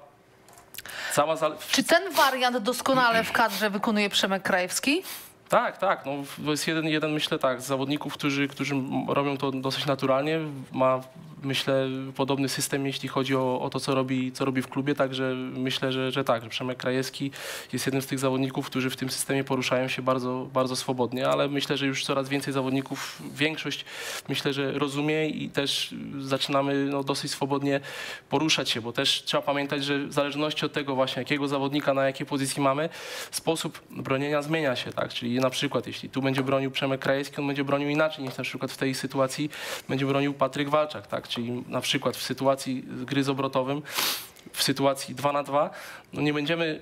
cała... Czy ten wariant doskonale w kadrze wykonuje Przemek Krajewski? Tak, tak. No, to jest jeden, jeden, myślę, tak, z zawodników, którzy, którzy robią to dosyć naturalnie. Ma, myślę, podobny system, jeśli chodzi o, o to, co robi, co robi w klubie. Także myślę, że, że tak, że Przemek Krajewski jest jednym z tych zawodników, którzy w tym systemie poruszają się bardzo, bardzo swobodnie, ale myślę, że już coraz więcej zawodników, większość, myślę, że rozumie i też zaczynamy no, dosyć swobodnie poruszać się, bo też trzeba pamiętać, że w zależności od tego właśnie, jakiego zawodnika na jakiej pozycji mamy, sposób bronienia zmienia się, tak, czyli na przykład, jeśli tu będzie bronił Przemek Krajewski, on będzie bronił inaczej niż na przykład w tej sytuacji będzie bronił Patryk Walczak, tak? Czyli na przykład w sytuacji gry z obrotowym, w sytuacji dwa na dwa, no nie będziemy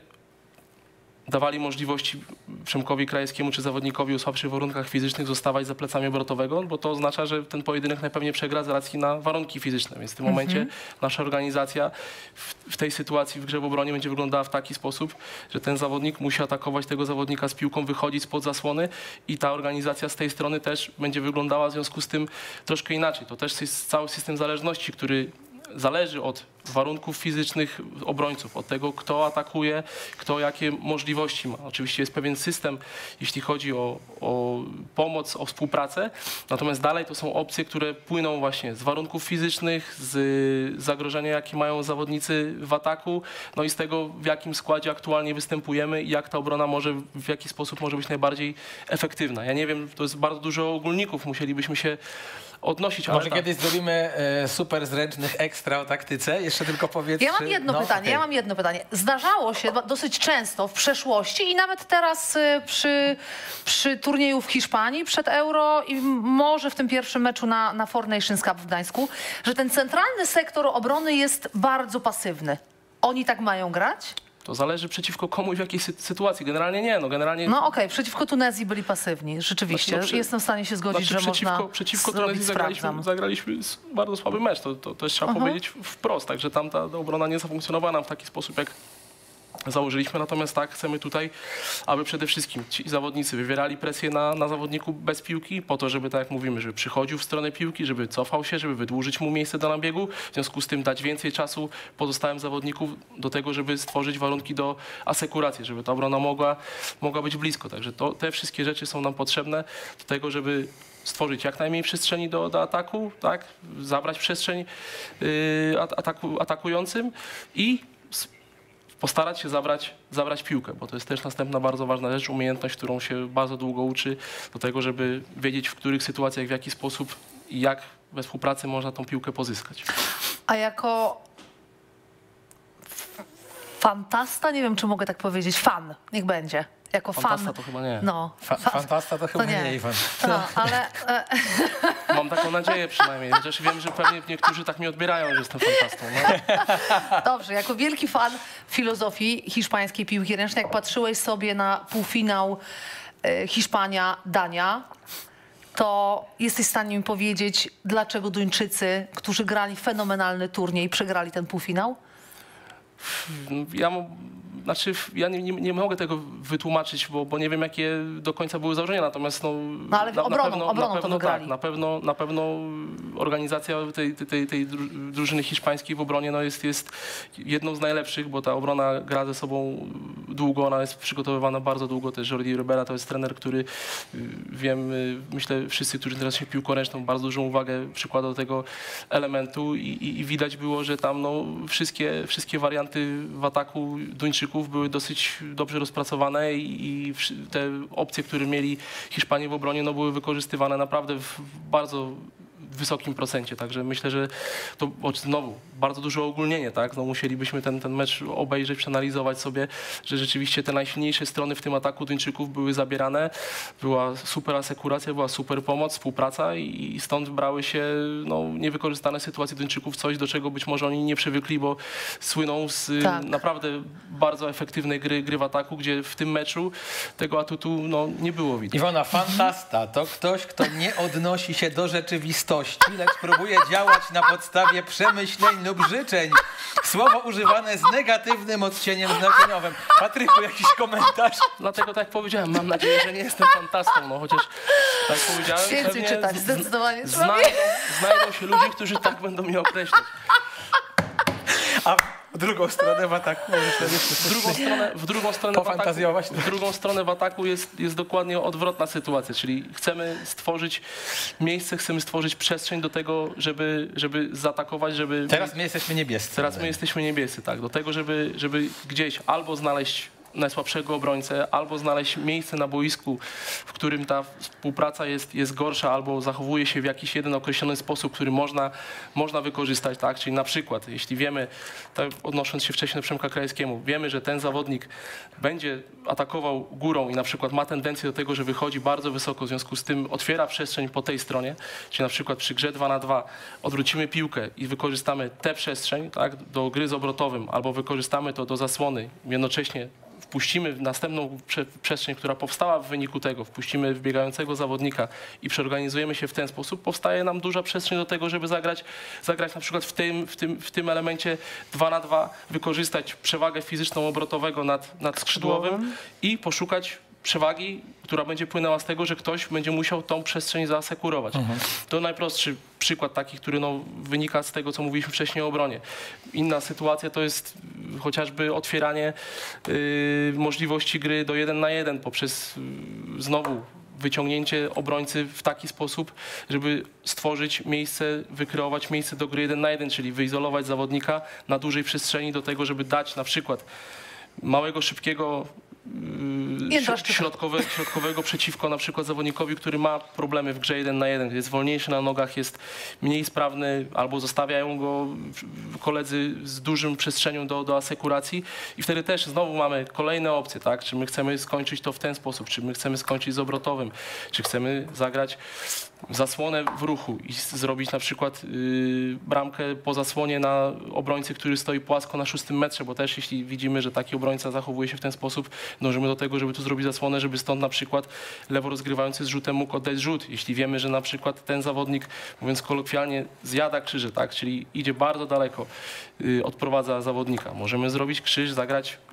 dawali możliwości Przemkowi Krajewskiemu czy zawodnikowi o słabszych warunkach fizycznych zostawać za plecami obrotowego, bo to oznacza, że ten pojedynek najpewniej przegra z racji na warunki fizyczne. Więc w tym momencie mm-hmm. nasza organizacja w, w tej sytuacji w grze w obronie będzie wyglądała w taki sposób, że ten zawodnik musi atakować tego zawodnika z piłką, wychodzić spod zasłony i ta organizacja z tej strony też będzie wyglądała w związku z tym troszkę inaczej. To też jest cały system zależności, który zależy od warunków fizycznych obrońców, od tego, kto atakuje, kto jakie możliwości ma. Oczywiście jest pewien system, jeśli chodzi o, o pomoc, o współpracę, natomiast dalej to są opcje, które płyną właśnie z warunków fizycznych, z zagrożenia, jakie mają zawodnicy w ataku, no i z tego, w jakim składzie aktualnie występujemy i jak ta obrona może, w jaki sposób może być najbardziej efektywna. Ja nie wiem, to jest bardzo dużo ogólników, musielibyśmy się odnosić. Może tak. kiedyś zrobimy e, super zręcznych ekstra o taktyce? Jeszcze tylko powiedz. Ja mam czy... jedno no, pytanie, okay. ja mam jedno pytanie. Zdarzało się dosyć często w przeszłości i nawet teraz przy, przy turnieju w Hiszpanii przed Euro i może w tym pierwszym meczu na, na Four Nations Cup w Gdańsku, że ten centralny sektor obrony jest bardzo pasywny. Oni tak mają grać? To zależy przeciwko komu i w jakiej sy sytuacji. Generalnie nie. No, generalnie... no okej, okay. Przeciwko Tunezji byli pasywni. Rzeczywiście. Znaczy, no, przy... Jestem w stanie się zgodzić, znaczy, że przeciwko, można Przeciwko Tunezji zagraliśmy, zagraliśmy bardzo słaby mecz. To, to też trzeba uh-huh. powiedzieć wprost. Także tam ta, ta obrona nie zafunkcjonowała nam w taki sposób, jak założyliśmy, natomiast tak, chcemy tutaj, aby przede wszystkim ci zawodnicy wywierali presję na, na zawodniku bez piłki, po to, żeby, tak jak mówimy, żeby przychodził w stronę piłki, żeby cofał się, żeby wydłużyć mu miejsce do nabiegu, w związku z tym dać więcej czasu pozostałym zawodników do tego, żeby stworzyć warunki do asekuracji, żeby ta obrona mogła, mogła być blisko. Także to, te wszystkie rzeczy są nam potrzebne do tego, żeby stworzyć jak najmniej przestrzeni do, do ataku, tak? Zabrać przestrzeń yy, ataku, atakującym i postarać się zabrać, zabrać piłkę, bo to jest też następna bardzo ważna rzecz, umiejętność, którą się bardzo długo uczy do tego, żeby wiedzieć, w których sytuacjach, w jaki sposób i jak we współpracy można tą piłkę pozyskać. A jako fantasta, nie wiem, czy mogę tak powiedzieć, fan, niech będzie. Jako Fantasta fan. to chyba nie. No. Fa fantasta to chyba nie, nie Iwan. No, ale... E... Mam taką nadzieję przynajmniej, chociaż wiem, że pewnie niektórzy tak mnie odbierają, że jestem fantastą. No. Dobrze, jako wielki fan filozofii hiszpańskiej piłki ręcznej, jak patrzyłeś sobie na półfinał e, Hiszpania-Dania, to jesteś w stanie mi powiedzieć, dlaczego Duńczycy, którzy grali fenomenalny turniej, przegrali ten półfinał? Ja, znaczy, ja nie, nie, nie mogę tego wytłumaczyć, bo, bo nie wiem, jakie do końca były założenia, natomiast no, no ale na, obroną, na pewno, obroną na pewno to tak, na pewno, na pewno organizacja tej, tej, tej drużyny hiszpańskiej w obronie no jest, jest jedną z najlepszych, bo ta obrona gra ze sobą długo, ona jest przygotowywana bardzo długo. Też Jordi Ribera to jest trener, który wiem, myślę, wszyscy, którzy teraz się piłką ręczną, bardzo dużą uwagę przykłada do tego elementu i, i, i widać było, że tam no, wszystkie, wszystkie warianty w ataku Duńczyków były dosyć dobrze rozpracowane i, i te opcje, które mieli Hiszpanie w obronie, no, były wykorzystywane naprawdę w bardzo wysokim procencie, także myślę, że to znowu bardzo duże ogólnienie, tak? No, musielibyśmy ten, ten mecz obejrzeć, przeanalizować sobie, że rzeczywiście te najsilniejsze strony w tym ataku Duńczyków były zabierane, była super asekuracja, była super pomoc, współpraca i stąd brały się no, niewykorzystane sytuacje Duńczyków, coś do czego być może oni nie przywykli, bo słyną z tak. naprawdę bardzo efektywnej gry, gry w ataku, gdzie w tym meczu tego atutu no, nie było widać. Iwona, fantasta to ktoś, kto nie odnosi się do rzeczywistości, lecz próbuje działać na podstawie przemyśleń lub życzeń. Słowo używane z negatywnym odcieniem znaczeniowym. Patryku, jakiś komentarz? Dlatego tak jak powiedziałem, mam nadzieję, że nie jestem fantastą, no chociaż tak jak powiedziałem, Więcej czytać, zdecydowanie znajdą, znajdą się ludzie, którzy tak będą mnie określać. A w drugą stronę w ataku. W drugą stronę, w drugą stronę, w ataku, w drugą stronę w ataku jest, jest dokładnie odwrotna sytuacja, czyli chcemy stworzyć miejsce, chcemy stworzyć przestrzeń do tego, żeby, żeby zaatakować, żeby... Teraz my jesteśmy niebiescy. Teraz my jesteśmy niebiescy, tak. Do tego, żeby, żeby gdzieś albo znaleźć najsłabszego obrońcę, albo znaleźć miejsce na boisku, w którym ta współpraca jest, jest gorsza, albo zachowuje się w jakiś jeden określony sposób, który można, można wykorzystać, tak? Czyli na przykład, jeśli wiemy, tak odnosząc się wcześniej do Przemka Krajewskiemu, wiemy, że ten zawodnik będzie atakował górą i na przykład ma tendencję do tego, że wychodzi bardzo wysoko, w związku z tym otwiera przestrzeń po tej stronie, czyli na przykład przy grze dwa na dwa odwrócimy piłkę i wykorzystamy tę przestrzeń, tak, do gry z obrotowym, albo wykorzystamy to do zasłony, jednocześnie wpuścimy w następną prze przestrzeń, która powstała w wyniku tego, wpuścimy wbiegającego zawodnika i przeorganizujemy się w ten sposób, powstaje nam duża przestrzeń do tego, żeby zagrać, zagrać na przykład w tym, w tym, w tym elemencie dwa na dwa, wykorzystać przewagę fizyczną obrotowego nad, nad skrzydłowym i poszukać przewagi, która będzie płynęła z tego, że ktoś będzie musiał tą przestrzeń zaasekurować. Mhm. To najprostszy przykład taki, który no, wynika z tego, co mówiliśmy wcześniej o obronie. Inna sytuacja to jest chociażby otwieranie yy, możliwości gry do jeden na jeden poprzez yy, znowu wyciągnięcie obrońcy w taki sposób, żeby stworzyć miejsce, wykreować miejsce do gry jeden na jeden, czyli wyizolować zawodnika na dużej przestrzeni do tego, żeby dać na przykład małego, szybkiego Środkowe, środkowego przeciwko na przykład zawodnikowi, który ma problemy w grze jeden na jeden, jest wolniejszy na nogach, jest mniej sprawny, albo zostawiają go koledzy z dużym przestrzenią do, do asekuracji i wtedy też znowu mamy kolejne opcje, tak? Czy my chcemy skończyć to w ten sposób, czy my chcemy skończyć z obrotowym, czy chcemy zagrać zasłonę w ruchu i zrobić na przykład yy, bramkę po zasłonie na obrońcy, który stoi płasko na szóstym metrze, bo też jeśli widzimy, że taki obrońca zachowuje się w ten sposób, dążymy do tego, żeby tu zrobić zasłonę, żeby stąd na przykład lewo rozgrywający z rzutem mógł oddać rzut. Jeśli wiemy, że na przykład ten zawodnik, mówiąc kolokwialnie, zjada krzyże, tak, czyli idzie bardzo daleko, yy, odprowadza zawodnika. Możemy zrobić krzyż, zagrać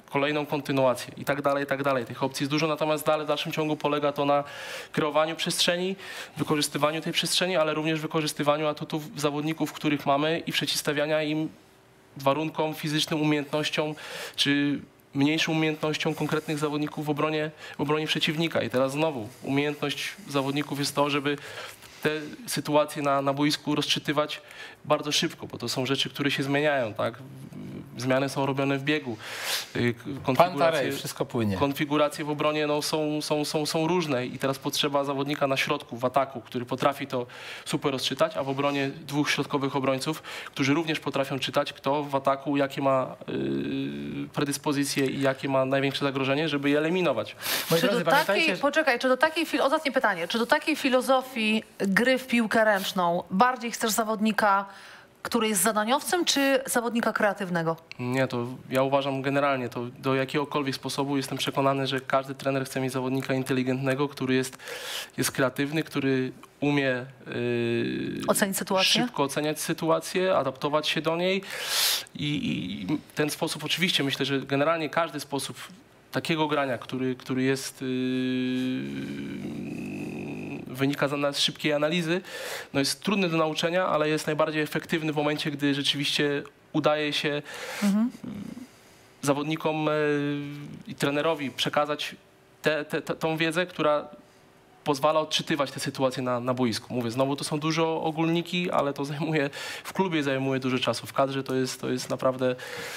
kolejną kontynuację i tak dalej, i tak dalej. Tych opcji jest dużo, natomiast dalej w dalszym ciągu polega to na kreowaniu przestrzeni, wykorzystywaniu tej przestrzeni, ale również wykorzystywaniu atutów zawodników, których mamy i przeciwstawiania im warunkom fizycznym, umiejętnościom, czy mniejszą umiejętnością konkretnych zawodników w obronie, w obronie przeciwnika. I teraz znowu umiejętność zawodników jest to, żeby te sytuacje na, na boisku rozczytywać bardzo szybko, bo to są rzeczy, które się zmieniają, tak? Zmiany są robione w biegu. Konfiguracje, wszystko płynie. Konfiguracje w obronie no, są, są, są, są różne i teraz potrzeba zawodnika na środku, w ataku, który potrafi to super rozczytać, a w obronie dwóch środkowych obrońców, którzy również potrafią czytać, kto w ataku, jakie ma yy, predyspozycje i jakie ma największe zagrożenie, żeby je eliminować. Czy do takiej, poczekaj, czy do takiej, ostatnie pytanie, czy do takiej filozofii gry w piłkę ręczną bardziej chcesz zawodnika, który jest zadaniowcem, czy zawodnika kreatywnego? Nie, to ja uważam generalnie, to do jakiegokolwiek sposobu jestem przekonany, że każdy trener chce mieć zawodnika inteligentnego, który jest, jest kreatywny, który umie yy, ocenić sytuację? Szybko oceniać sytuację, adaptować się do niej i, i ten sposób oczywiście myślę, że generalnie każdy sposób takiego grania, który, który jest, yy, wynika z szybkiej analizy, no jest trudny do nauczenia, ale jest najbardziej efektywny w momencie, gdy rzeczywiście udaje się mhm. zawodnikom yy, i trenerowi przekazać te, te, te, tą wiedzę, która pozwala odczytywać te sytuacje na, na boisku. Mówię, znowu to są dużo ogólniki, ale to zajmuje, w klubie zajmuje dużo czasu, w kadrze to jest, to jest naprawdę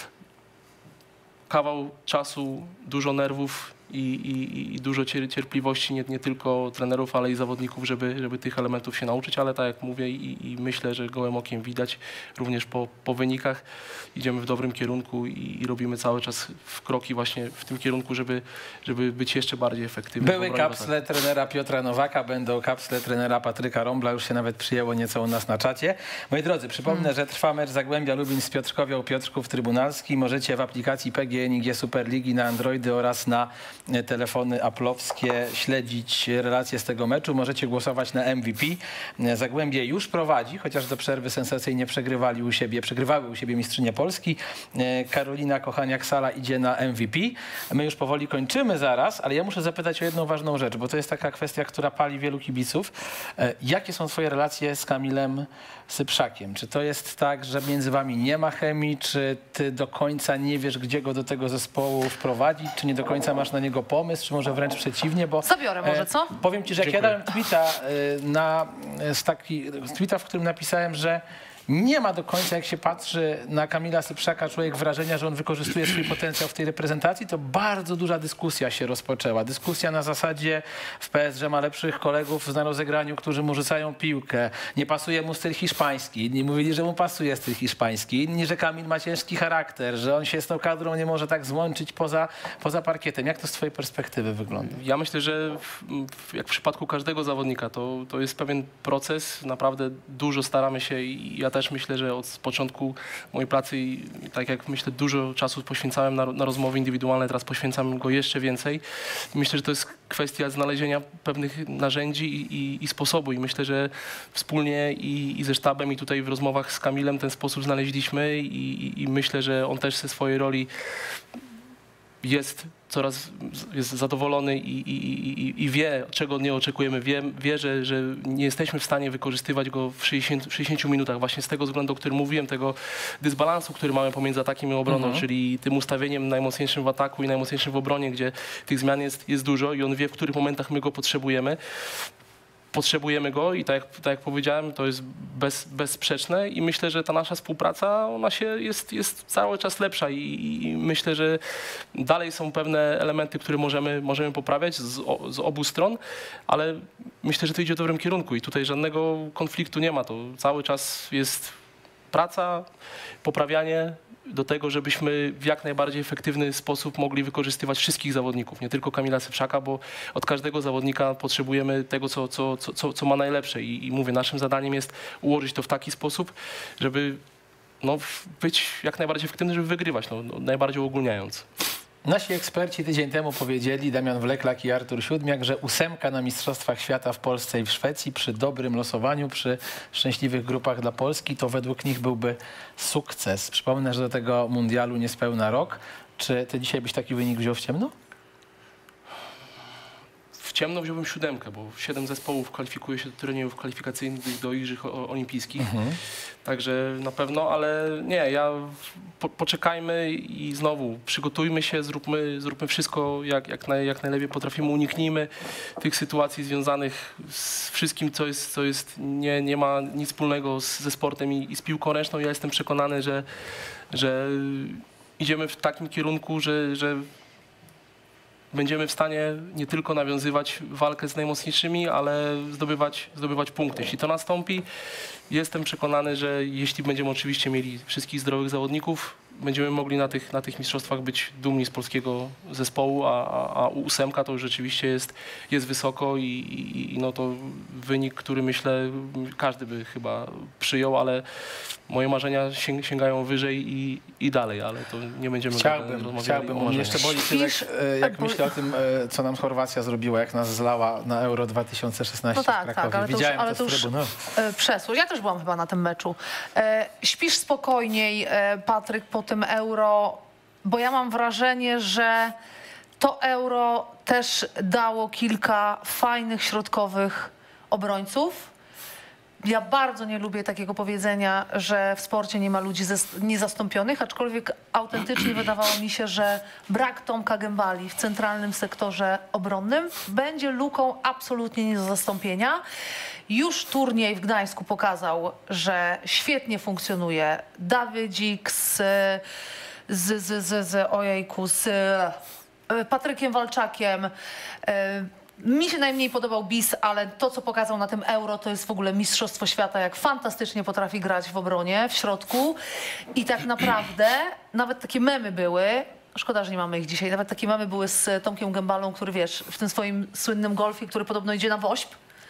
kawał czasu, dużo nerwów i, i, i dużo cierpliwości, nie, nie tylko trenerów, ale i zawodników, żeby, żeby tych elementów się nauczyć, ale tak jak mówię i, i myślę, że gołym okiem widać również po, po wynikach, idziemy w dobrym kierunku i, i robimy cały czas w kroki właśnie w tym kierunku, żeby, żeby być jeszcze bardziej efektywnym. Były kapsle trenera Piotra Nowaka, będą kapsle trenera Patryka Rombla, już się nawet przyjęło nieco u nas na czacie. Moi drodzy, przypomnę, hmm. że trwa mecz Zagłębia Lubin z Piotrkowią Piotrków Trybunalski. Możecie w aplikacji P G N I G Superligi na Androidy oraz na telefony aplowskie śledzić relacje z tego meczu. Możecie głosować na M V P. Zagłębie już prowadzi, chociaż do przerwy sensacyjnie przegrywali u siebie, przegrywały u siebie mistrzynie Polski. Karolina Kochaniak-Sala idzie na M V P. My już powoli kończymy zaraz, ale ja muszę zapytać o jedną ważną rzecz, bo to jest taka kwestia, która pali wielu kibiców. Jakie są twoje relacje z Kamilem Sypszakiem? Czy to jest tak, że między wami nie ma chemii, czy ty do końca nie wiesz, gdzie go do tego zespołu wprowadzić, czy nie do końca masz na niego pomysł, czy może wręcz przeciwnie, bo... Zabiorę może, co? E, powiem ci, że jak Dziękuję. ja dałem tweeta, y, na, z taki, tweeta, w którym napisałem, że nie ma do końca, jak się patrzy na Kamila Sypszaka, człowiek wrażenia, że on wykorzystuje swój potencjał w tej reprezentacji, to bardzo duża dyskusja się rozpoczęła. Dyskusja na zasadzie w P S G ma lepszych kolegów na rozegraniu, którzy mu rzucają piłkę. Nie pasuje mu styl hiszpański. Inni mówili, że mu pasuje styl hiszpański. Inni, że Kamil ma ciężki charakter, że on się z tą kadrą nie może tak złączyć poza, poza parkietem. Jak to z twojej perspektywy wygląda? Ja myślę, że w, w, jak w przypadku każdego zawodnika, to, to jest pewien proces. Naprawdę dużo staramy się i ja też myślę, że od początku mojej pracy, i tak jak myślę, dużo czasu poświęcałem na, na rozmowy indywidualne, teraz poświęcam go jeszcze więcej. Myślę, że to jest kwestia znalezienia pewnych narzędzi i, i, i sposobu i myślę, że wspólnie i, i ze sztabem i tutaj w rozmowach z Kamilem ten sposób znaleźliśmy i, i, i myślę, że on też ze swojej roli jest coraz jest zadowolony i, i, i, i wie, czego od niego oczekujemy. Wie, wie że, że nie jesteśmy w stanie wykorzystywać go w sześćdziesięciu minutach właśnie z tego względu, o którym mówiłem, tego dysbalansu, który mamy pomiędzy atakiem i obroną, mhm. czyli tym ustawieniem najmocniejszym w ataku i najmocniejszym w obronie, gdzie tych zmian jest, jest dużo i on wie, w których momentach my go potrzebujemy. Potrzebujemy go i tak jak, tak jak powiedziałem, to jest bez, bezsprzeczne i myślę, że ta nasza współpraca, ona się jest, jest cały czas lepsza i, i myślę, że dalej są pewne elementy, które możemy, możemy poprawiać z, z obu stron, ale myślę, że to idzie w dobrym kierunku i tutaj żadnego konfliktu nie ma. To cały czas jest praca, poprawianie do tego, żebyśmy w jak najbardziej efektywny sposób mogli wykorzystywać wszystkich zawodników, nie tylko Kamila Sypszaka, bo od każdego zawodnika potrzebujemy tego, co, co, co, co ma najlepsze i, i mówię, naszym zadaniem jest ułożyć to w taki sposób, żeby no, być jak najbardziej efektywny, żeby wygrywać, no, no, najbardziej uogólniając. Nasi eksperci tydzień temu powiedzieli, Damian Wleklak i Artur Siódmiak, że ósemka na Mistrzostwach Świata w Polsce i w Szwecji przy dobrym losowaniu, przy szczęśliwych grupach dla Polski, to według nich byłby sukces. Przypomnę, że do tego mundialu niespełna rok. Czy ty dzisiaj byś taki wynik wziął w ciemno? W ciemno wziąłbym siódemkę, bo siedem zespołów kwalifikuje się do turniejów kwalifikacyjnych do Igrzysk o- Olimpijskich. Mhm. Także na pewno, ale nie, ja po, poczekajmy i znowu przygotujmy się, zróbmy, zróbmy wszystko jak, jak, naj, jak najlepiej potrafimy, uniknijmy tych sytuacji związanych z wszystkim, co jest, co jest nie, nie ma nic wspólnego z, ze sportem i, i z piłką ręczną. Ja jestem przekonany, że, że idziemy w takim kierunku, że, że będziemy w stanie nie tylko nawiązywać walkę z najmocniejszymi, ale zdobywać, zdobywać punkty. Jeśli to nastąpi, jestem przekonany, że jeśli będziemy oczywiście mieli wszystkich zdrowych zawodników, będziemy mogli na tych, na tych mistrzostwach być dumni z polskiego zespołu, a, a, a ósemka to już rzeczywiście jest, jest wysoko i, i, i no to wynik, który myślę każdy by chyba przyjął, ale moje marzenia sięg- sięgają wyżej i, i dalej, ale to nie będziemy Chciałbym, rozmawiali chciałbym. o Mnie marzeniach. jeszcze boli tyłek, Śpisz? e, jak Bo- myślę o tym, e, co nam Chorwacja zrobiła, jak nas zlała na Euro dwa tysiące szesnaście No tak, w Krakowie. tak, ale to już- Widziałem ale to to z już- trybuny. E, Przesłuch. Ja też byłam chyba na tym meczu. E, śpisz spokojniej, e, Patryk, po tym Euro, bo ja mam wrażenie, że to Euro też dało kilka fajnych, środkowych obrońców. Ja bardzo nie lubię takiego powiedzenia, że w sporcie nie ma ludzi zas- niezastąpionych, aczkolwiek autentycznie wydawało mi się, że brak Tomka Gębali w centralnym sektorze obronnym będzie luką absolutnie nie do zastąpienia. Już turniej w Gdańsku pokazał, że świetnie funkcjonuje Dawidzik z, z, z, z, z, ojejku, z e, Patrykiem Walczakiem. E, Mi się najmniej podobał Bis, ale to, co pokazał na tym Euro, to jest w ogóle mistrzostwo świata, jak fantastycznie potrafi grać w obronie, w środku. I tak naprawdę nawet takie memy były, szkoda, że nie mamy ich dzisiaj, nawet takie memy były z Tomkiem Gębalą, który wiesz, w tym swoim słynnym golfie, który podobno idzie na wośp.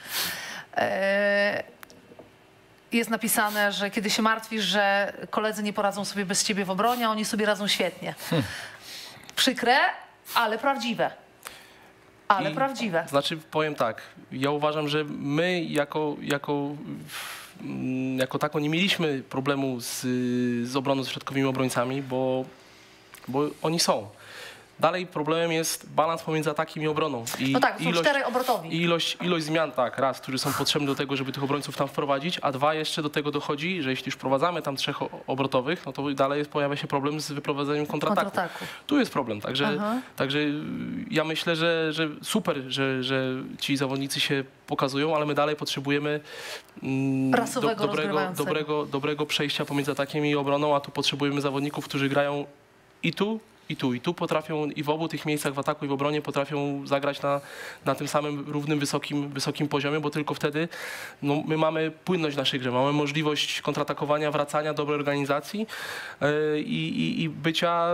Eee, jest napisane, że kiedy się martwisz, że koledzy nie poradzą sobie bez ciebie w obronie, a oni sobie radzą świetnie. Przykre, ale prawdziwe. Ale I- prawdziwe. Znaczy, powiem tak, ja uważam, że my jako, jako, mm, jako tako nie mieliśmy problemu z, z obroną, z środkowymi obrońcami, bo, bo oni są. Dalej problemem jest balans pomiędzy atakiem i obroną. I No tak, są cztery obrotowi. I ilość, ilość zmian, tak, raz, które są potrzebne do tego, żeby tych obrońców tam wprowadzić, a dwa, jeszcze do tego dochodzi, że jeśli już wprowadzamy tam trzech o- obrotowych, no to dalej pojawia się problem z wyprowadzeniem kontrataku. Kontrataku. Tu jest problem, także, Aha. także ja myślę, że, że super, że, że ci zawodnicy się pokazują, ale my dalej potrzebujemy mm, Rasowego dobrego, rozgrywającego. dobrego, dobrego przejścia pomiędzy atakiem i obroną, a tu potrzebujemy zawodników, którzy grają i tu, i tu, i tu potrafią, i w obu tych miejscach, w ataku i w obronie potrafią zagrać na, na tym samym równym, wysokim, wysokim poziomie, bo tylko wtedy no, my mamy płynność w naszej grze, mamy możliwość kontratakowania, wracania, dobrej organizacji yy, i, i bycia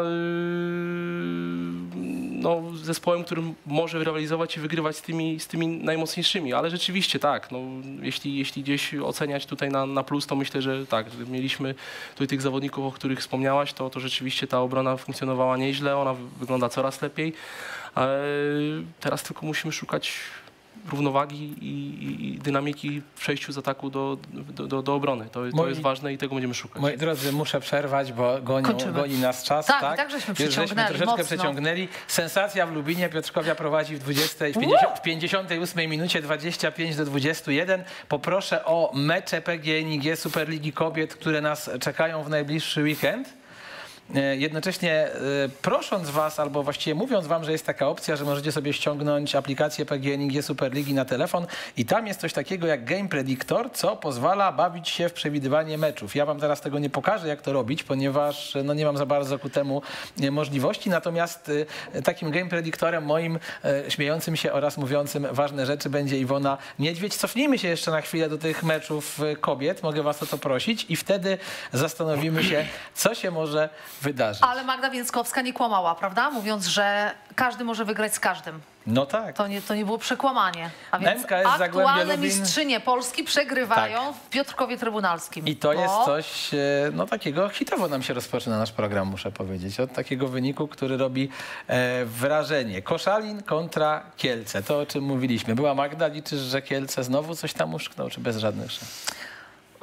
yy, no, zespołem, którym może rywalizować i wygrywać z tymi, z tymi najmocniejszymi, ale rzeczywiście tak, no, jeśli, jeśli gdzieś oceniać tutaj na, na plus, to myślę, że tak, że mieliśmy tutaj tych zawodników, o których wspomniałaś, to, to rzeczywiście ta obrona funkcjonowała nieźle, ona wy- wygląda coraz lepiej. E, Teraz tylko musimy szukać równowagi i, i, i dynamiki w przejściu z ataku do, do, do, do obrony. To, to Moi- jest ważne i tego będziemy szukać. Moi drodzy, muszę przerwać, bo gonią, Kończymy. goni nas czas. Tak, tak? i tak żeśmy Już żeśmy przeciągnęli, troszeczkę mocno. przeciągnęli. Sensacja w Lubinie. Piotrkowia prowadzi w, dwudziestej, w, pięćdziesiątej, w pięćdziesiątej ósmej minucie dwadzieścia pięć do dwudziestu jeden. Poproszę o mecze P G N I G Superligi Kobiet, które nas czekają w najbliższy weekend. E, Jednocześnie e, prosząc was, albo właściwie mówiąc wam, że jest taka opcja, że możecie sobie ściągnąć aplikację P G N I G Superligi na telefon i tam jest coś takiego jak Game Predictor, co pozwala bawić się w przewidywanie meczów. Ja wam teraz tego nie pokażę, jak to robić, ponieważ no, nie mam za bardzo ku temu e, możliwości, natomiast e, takim Game Predictorem moim e, śmiejącym się oraz mówiącym ważne rzeczy będzie Iwona Niedźwiedź. Cofnijmy się jeszcze na chwilę do tych meczów e, kobiet, mogę was o to prosić i wtedy zastanowimy się, co się może wydarzyć. Ale Magda Więckowska nie kłamała, prawda? Mówiąc, że każdy może wygrać z każdym. No tak. To nie, to nie było przekłamanie. A więc M K S Zagłębie aktualne Lubin. mistrzynie Polski przegrywają Tak. w Piotrkowie Trybunalskim. I to Bo- jest coś, e, no takiego hitowo nam się rozpoczyna nasz program, muszę powiedzieć. Od takiego wyniku, który robi e, wrażenie. Koszalin kontra Kielce. To, o czym mówiliśmy. Była Magda, liczysz, że Kielce znowu coś tam uszknął, czy bez żadnych szans?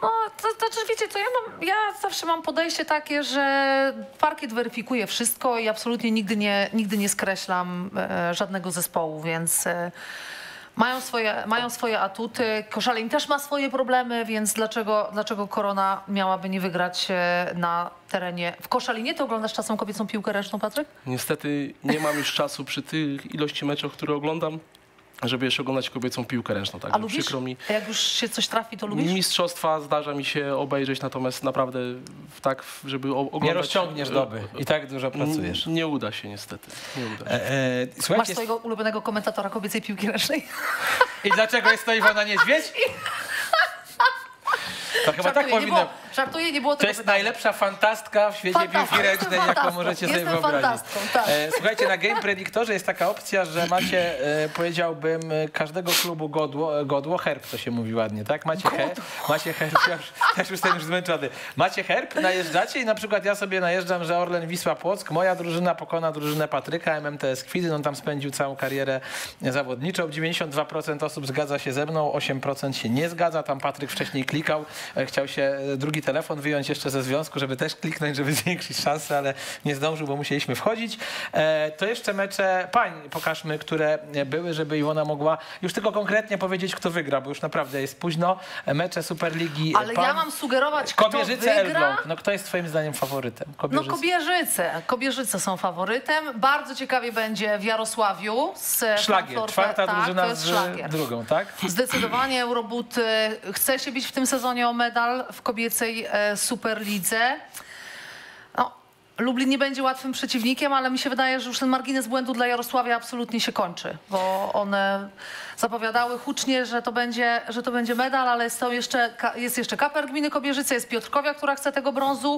No, to, to znaczy, wiecie co, ja, mam, ja zawsze mam podejście takie, że parkiet weryfikuje wszystko i absolutnie nigdy nie, nigdy nie skreślam e, żadnego zespołu, więc e, mają, swoje, mają swoje atuty. Koszalin też ma swoje problemy, więc dlaczego, dlaczego Korona miałaby nie wygrać e, na terenie? W Koszalinie to oglądasz czasem kobiecą piłkę ręczną, Patryk? Niestety nie mam już czasu przy tych ilości meczów, które oglądam, żeby jeszcze oglądać kobiecą piłkę ręczną. Tak, A lubisz? przykro mi. A jak już się coś trafi, to lubisz? Mistrzostwa zdarza mi się obejrzeć, natomiast naprawdę tak, żeby o- oglądać... Nie rozciągniesz doby i tak dużo pracujesz. Nie, nie uda się niestety. Nie uda się. E, e, Masz słuchajcie, swojego ulubionego komentatora kobiecej piłki ręcznej? i dlaczego jest to Iwona Niedźwiedź? To chyba tak Żartuję, nie powinno... było, żartuję, nie było To tego jest pytania. najlepsza fantastka w świecie Fantastką, piłki jestem ręcznej, jaką fantastką, możecie sobie jestem wyobrazić. fantastką, tak. E, słuchajcie, na Game Predictorze jest taka opcja, że macie, e, powiedziałbym, e, każdego klubu godło, godło, herb to się mówi ładnie, tak? Macie, he, macie herb, ja już, też już jestem już zmęczony. Macie herb, najeżdżacie i na przykład ja sobie najeżdżam, że Orlen Wisła Płock, moja drużyna pokona drużynę Patryka, M M T S Kwidyn, on tam spędził całą karierę zawodniczą. dziewięćdziesiąt dwa procent osób zgadza się ze mną, osiem procent się nie zgadza. Tam Patryk wcześniej klikał, e, chciał się e, drugi telefon wyjąć jeszcze ze związku, żeby też kliknąć, żeby zwiększyć szanse, ale nie zdążył, bo musieliśmy wchodzić. E, to jeszcze mecze pań pokażmy, które były, żeby Iwona mogła już tylko konkretnie powiedzieć, kto wygra, bo już naprawdę jest późno. Mecze Superligi Ale pań. ja mam sugerować, kto Kobierzyce wygra. Elbląg. No kto jest twoim zdaniem faworytem? No Kobierzyce. Kobierzyce. Kobierzyce są faworytem. Bardzo ciekawie będzie w Jarosławiu z Szlagier, Frankfurtem. czwarta tak, drużyna to jest z szlagier. drugą, tak? Zdecydowanie Eurobut e, chce się bić w tym sezonie o medal w kobiecej e, Superlidze. No, Lublin nie będzie łatwym przeciwnikiem, ale mi się wydaje, że już ten margines błędu dla Jarosławia absolutnie się kończy, bo one zapowiadały hucznie, że to będzie, że to będzie medal, ale jest, to jeszcze, jest jeszcze Kaper Gminy Kobierzyce, jest Piotrkowia, która chce tego brązu.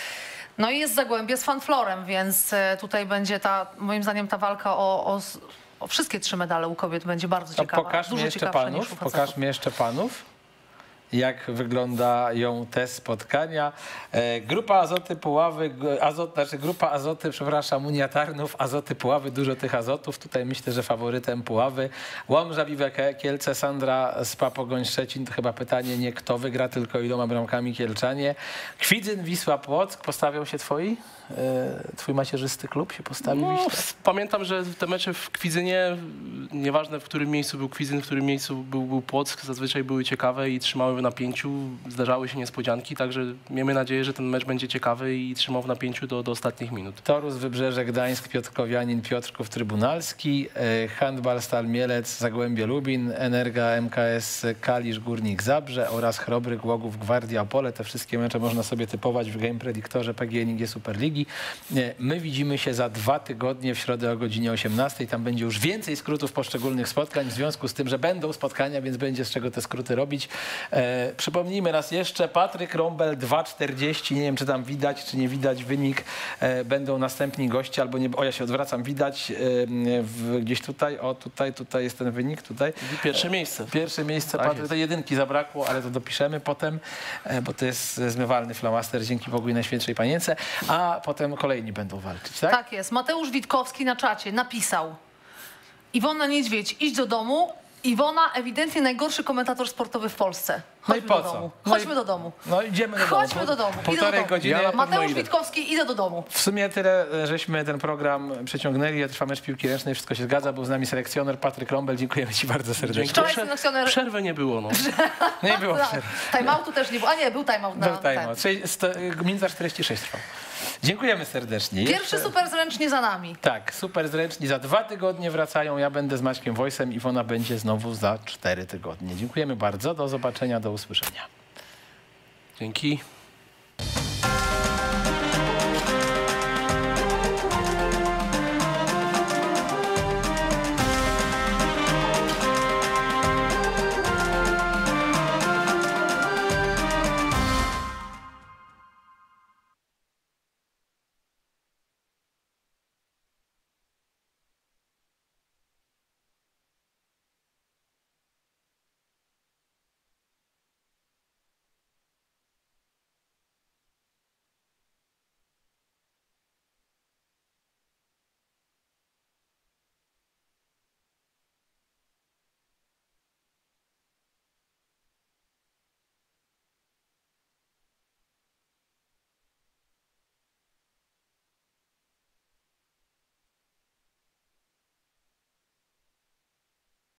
No i jest Zagłębie z Fanflorem, więc e, tutaj będzie ta, moim zdaniem, ta walka o, o, o wszystkie trzy medale u kobiet będzie bardzo To ciekawa. pokażmy Dużo jeszcze ciekawsza niż panów. u facetów. Pokażmy jeszcze panów. Jak wyglądają te spotkania. E, grupa Azoty Puławy, g- azot, znaczy grupa Azoty, przepraszam, Unia Tarnów, Azoty Puławy, dużo tych azotów. Tutaj myślę, że faworytem Puławy. Łomża, Biwek, Kielce, Sandra, Spa, Pogoń, Szczecin. To chyba pytanie nie kto wygra, tylko iloma bramkami Kielczanie. Kwidzyn, Wisła, Płock. Postawią się twoi? E, twój macierzysty klub się postawi? No, Wiśle? pamiętam, że te mecze w Kwidzynie, nieważne w którym miejscu był Kwidzyn, w którym miejscu był, był Płock, zazwyczaj były ciekawe i trzymały w napięciu. Zdarzały się niespodzianki, także miejmy nadzieję, że ten mecz będzie ciekawy i trzymał w napięciu do, do ostatnich minut. Torus, Wybrzeże, Gdańsk, Piotrkowianin, Piotrków, Trybunalski, e, Handbal, Stal Mielec, Zagłębie Lubin, Energa, M K S, Kalisz, Górnik Zabrze oraz Chrobry, Głogów, Gwardia, Opole. Te wszystkie mecze można sobie typować w Game Predictorze P G N G Superligi. E, my widzimy się za dwa tygodnie w środę o godzinie osiemnastej. Tam będzie już więcej skrótów poszczególnych spotkań w związku z tym, że będą spotkania, więc będzie z czego te skróty robić. E, Przypomnijmy raz jeszcze, Patryk Rąbel dwa czterdzieści, nie wiem czy tam widać, czy nie widać wynik, e, będą następni goście, albo nie, o ja się odwracam, widać e, w, gdzieś tutaj, o tutaj, tutaj jest ten wynik, tutaj. Pierwsze miejsce. Pierwsze miejsce, Tak Patryk, jest. tej jedynki zabrakło, ale to dopiszemy potem, e, bo to jest zmywalny flamaster, dzięki Bogu i Najświętszej Panience, a potem kolejni będą walczyć, tak? Tak jest. Mateusz Witkowski na czacie napisał: Iwona Niedźwiedź, idź do domu. Iwona, ewidentnie najgorszy komentator sportowy w Polsce. No i Chodźmy po do co? domu. No Chodźmy i- do domu. No idziemy do Chodźmy domu. do domu. Idę do Półtorej domu. godziny. Ja na pewno Mateusz idę. Witkowski, idę do domu. W sumie tyle, żeśmy ten program przeciągnęli. Ja trwa mecz piłki ręcznej, wszystko się zgadza. Był z nami selekcjoner Patryk Rąbel. Dziękujemy ci bardzo serdecznie. Wczoraj Prze- selekcjoner- Przerwy nie było, no. Nie było Tak, przerwy. timeoutu też nie było. A nie, był timeout na Był timeout. ten. Czyli sto- Minuta czterdzieści sześć trwał. Dziękujemy serdecznie. Pierwszy Jeszcze- super zręcznie za nami. Tak, super zręczni. Za dwa tygodnie wracają. Ja będę z Maćkiem Wojsem. Iwona będzie znowu za cztery tygodnie. Dziękujemy bardzo. Do zobaczenia, do usłyszenia. Dzięki.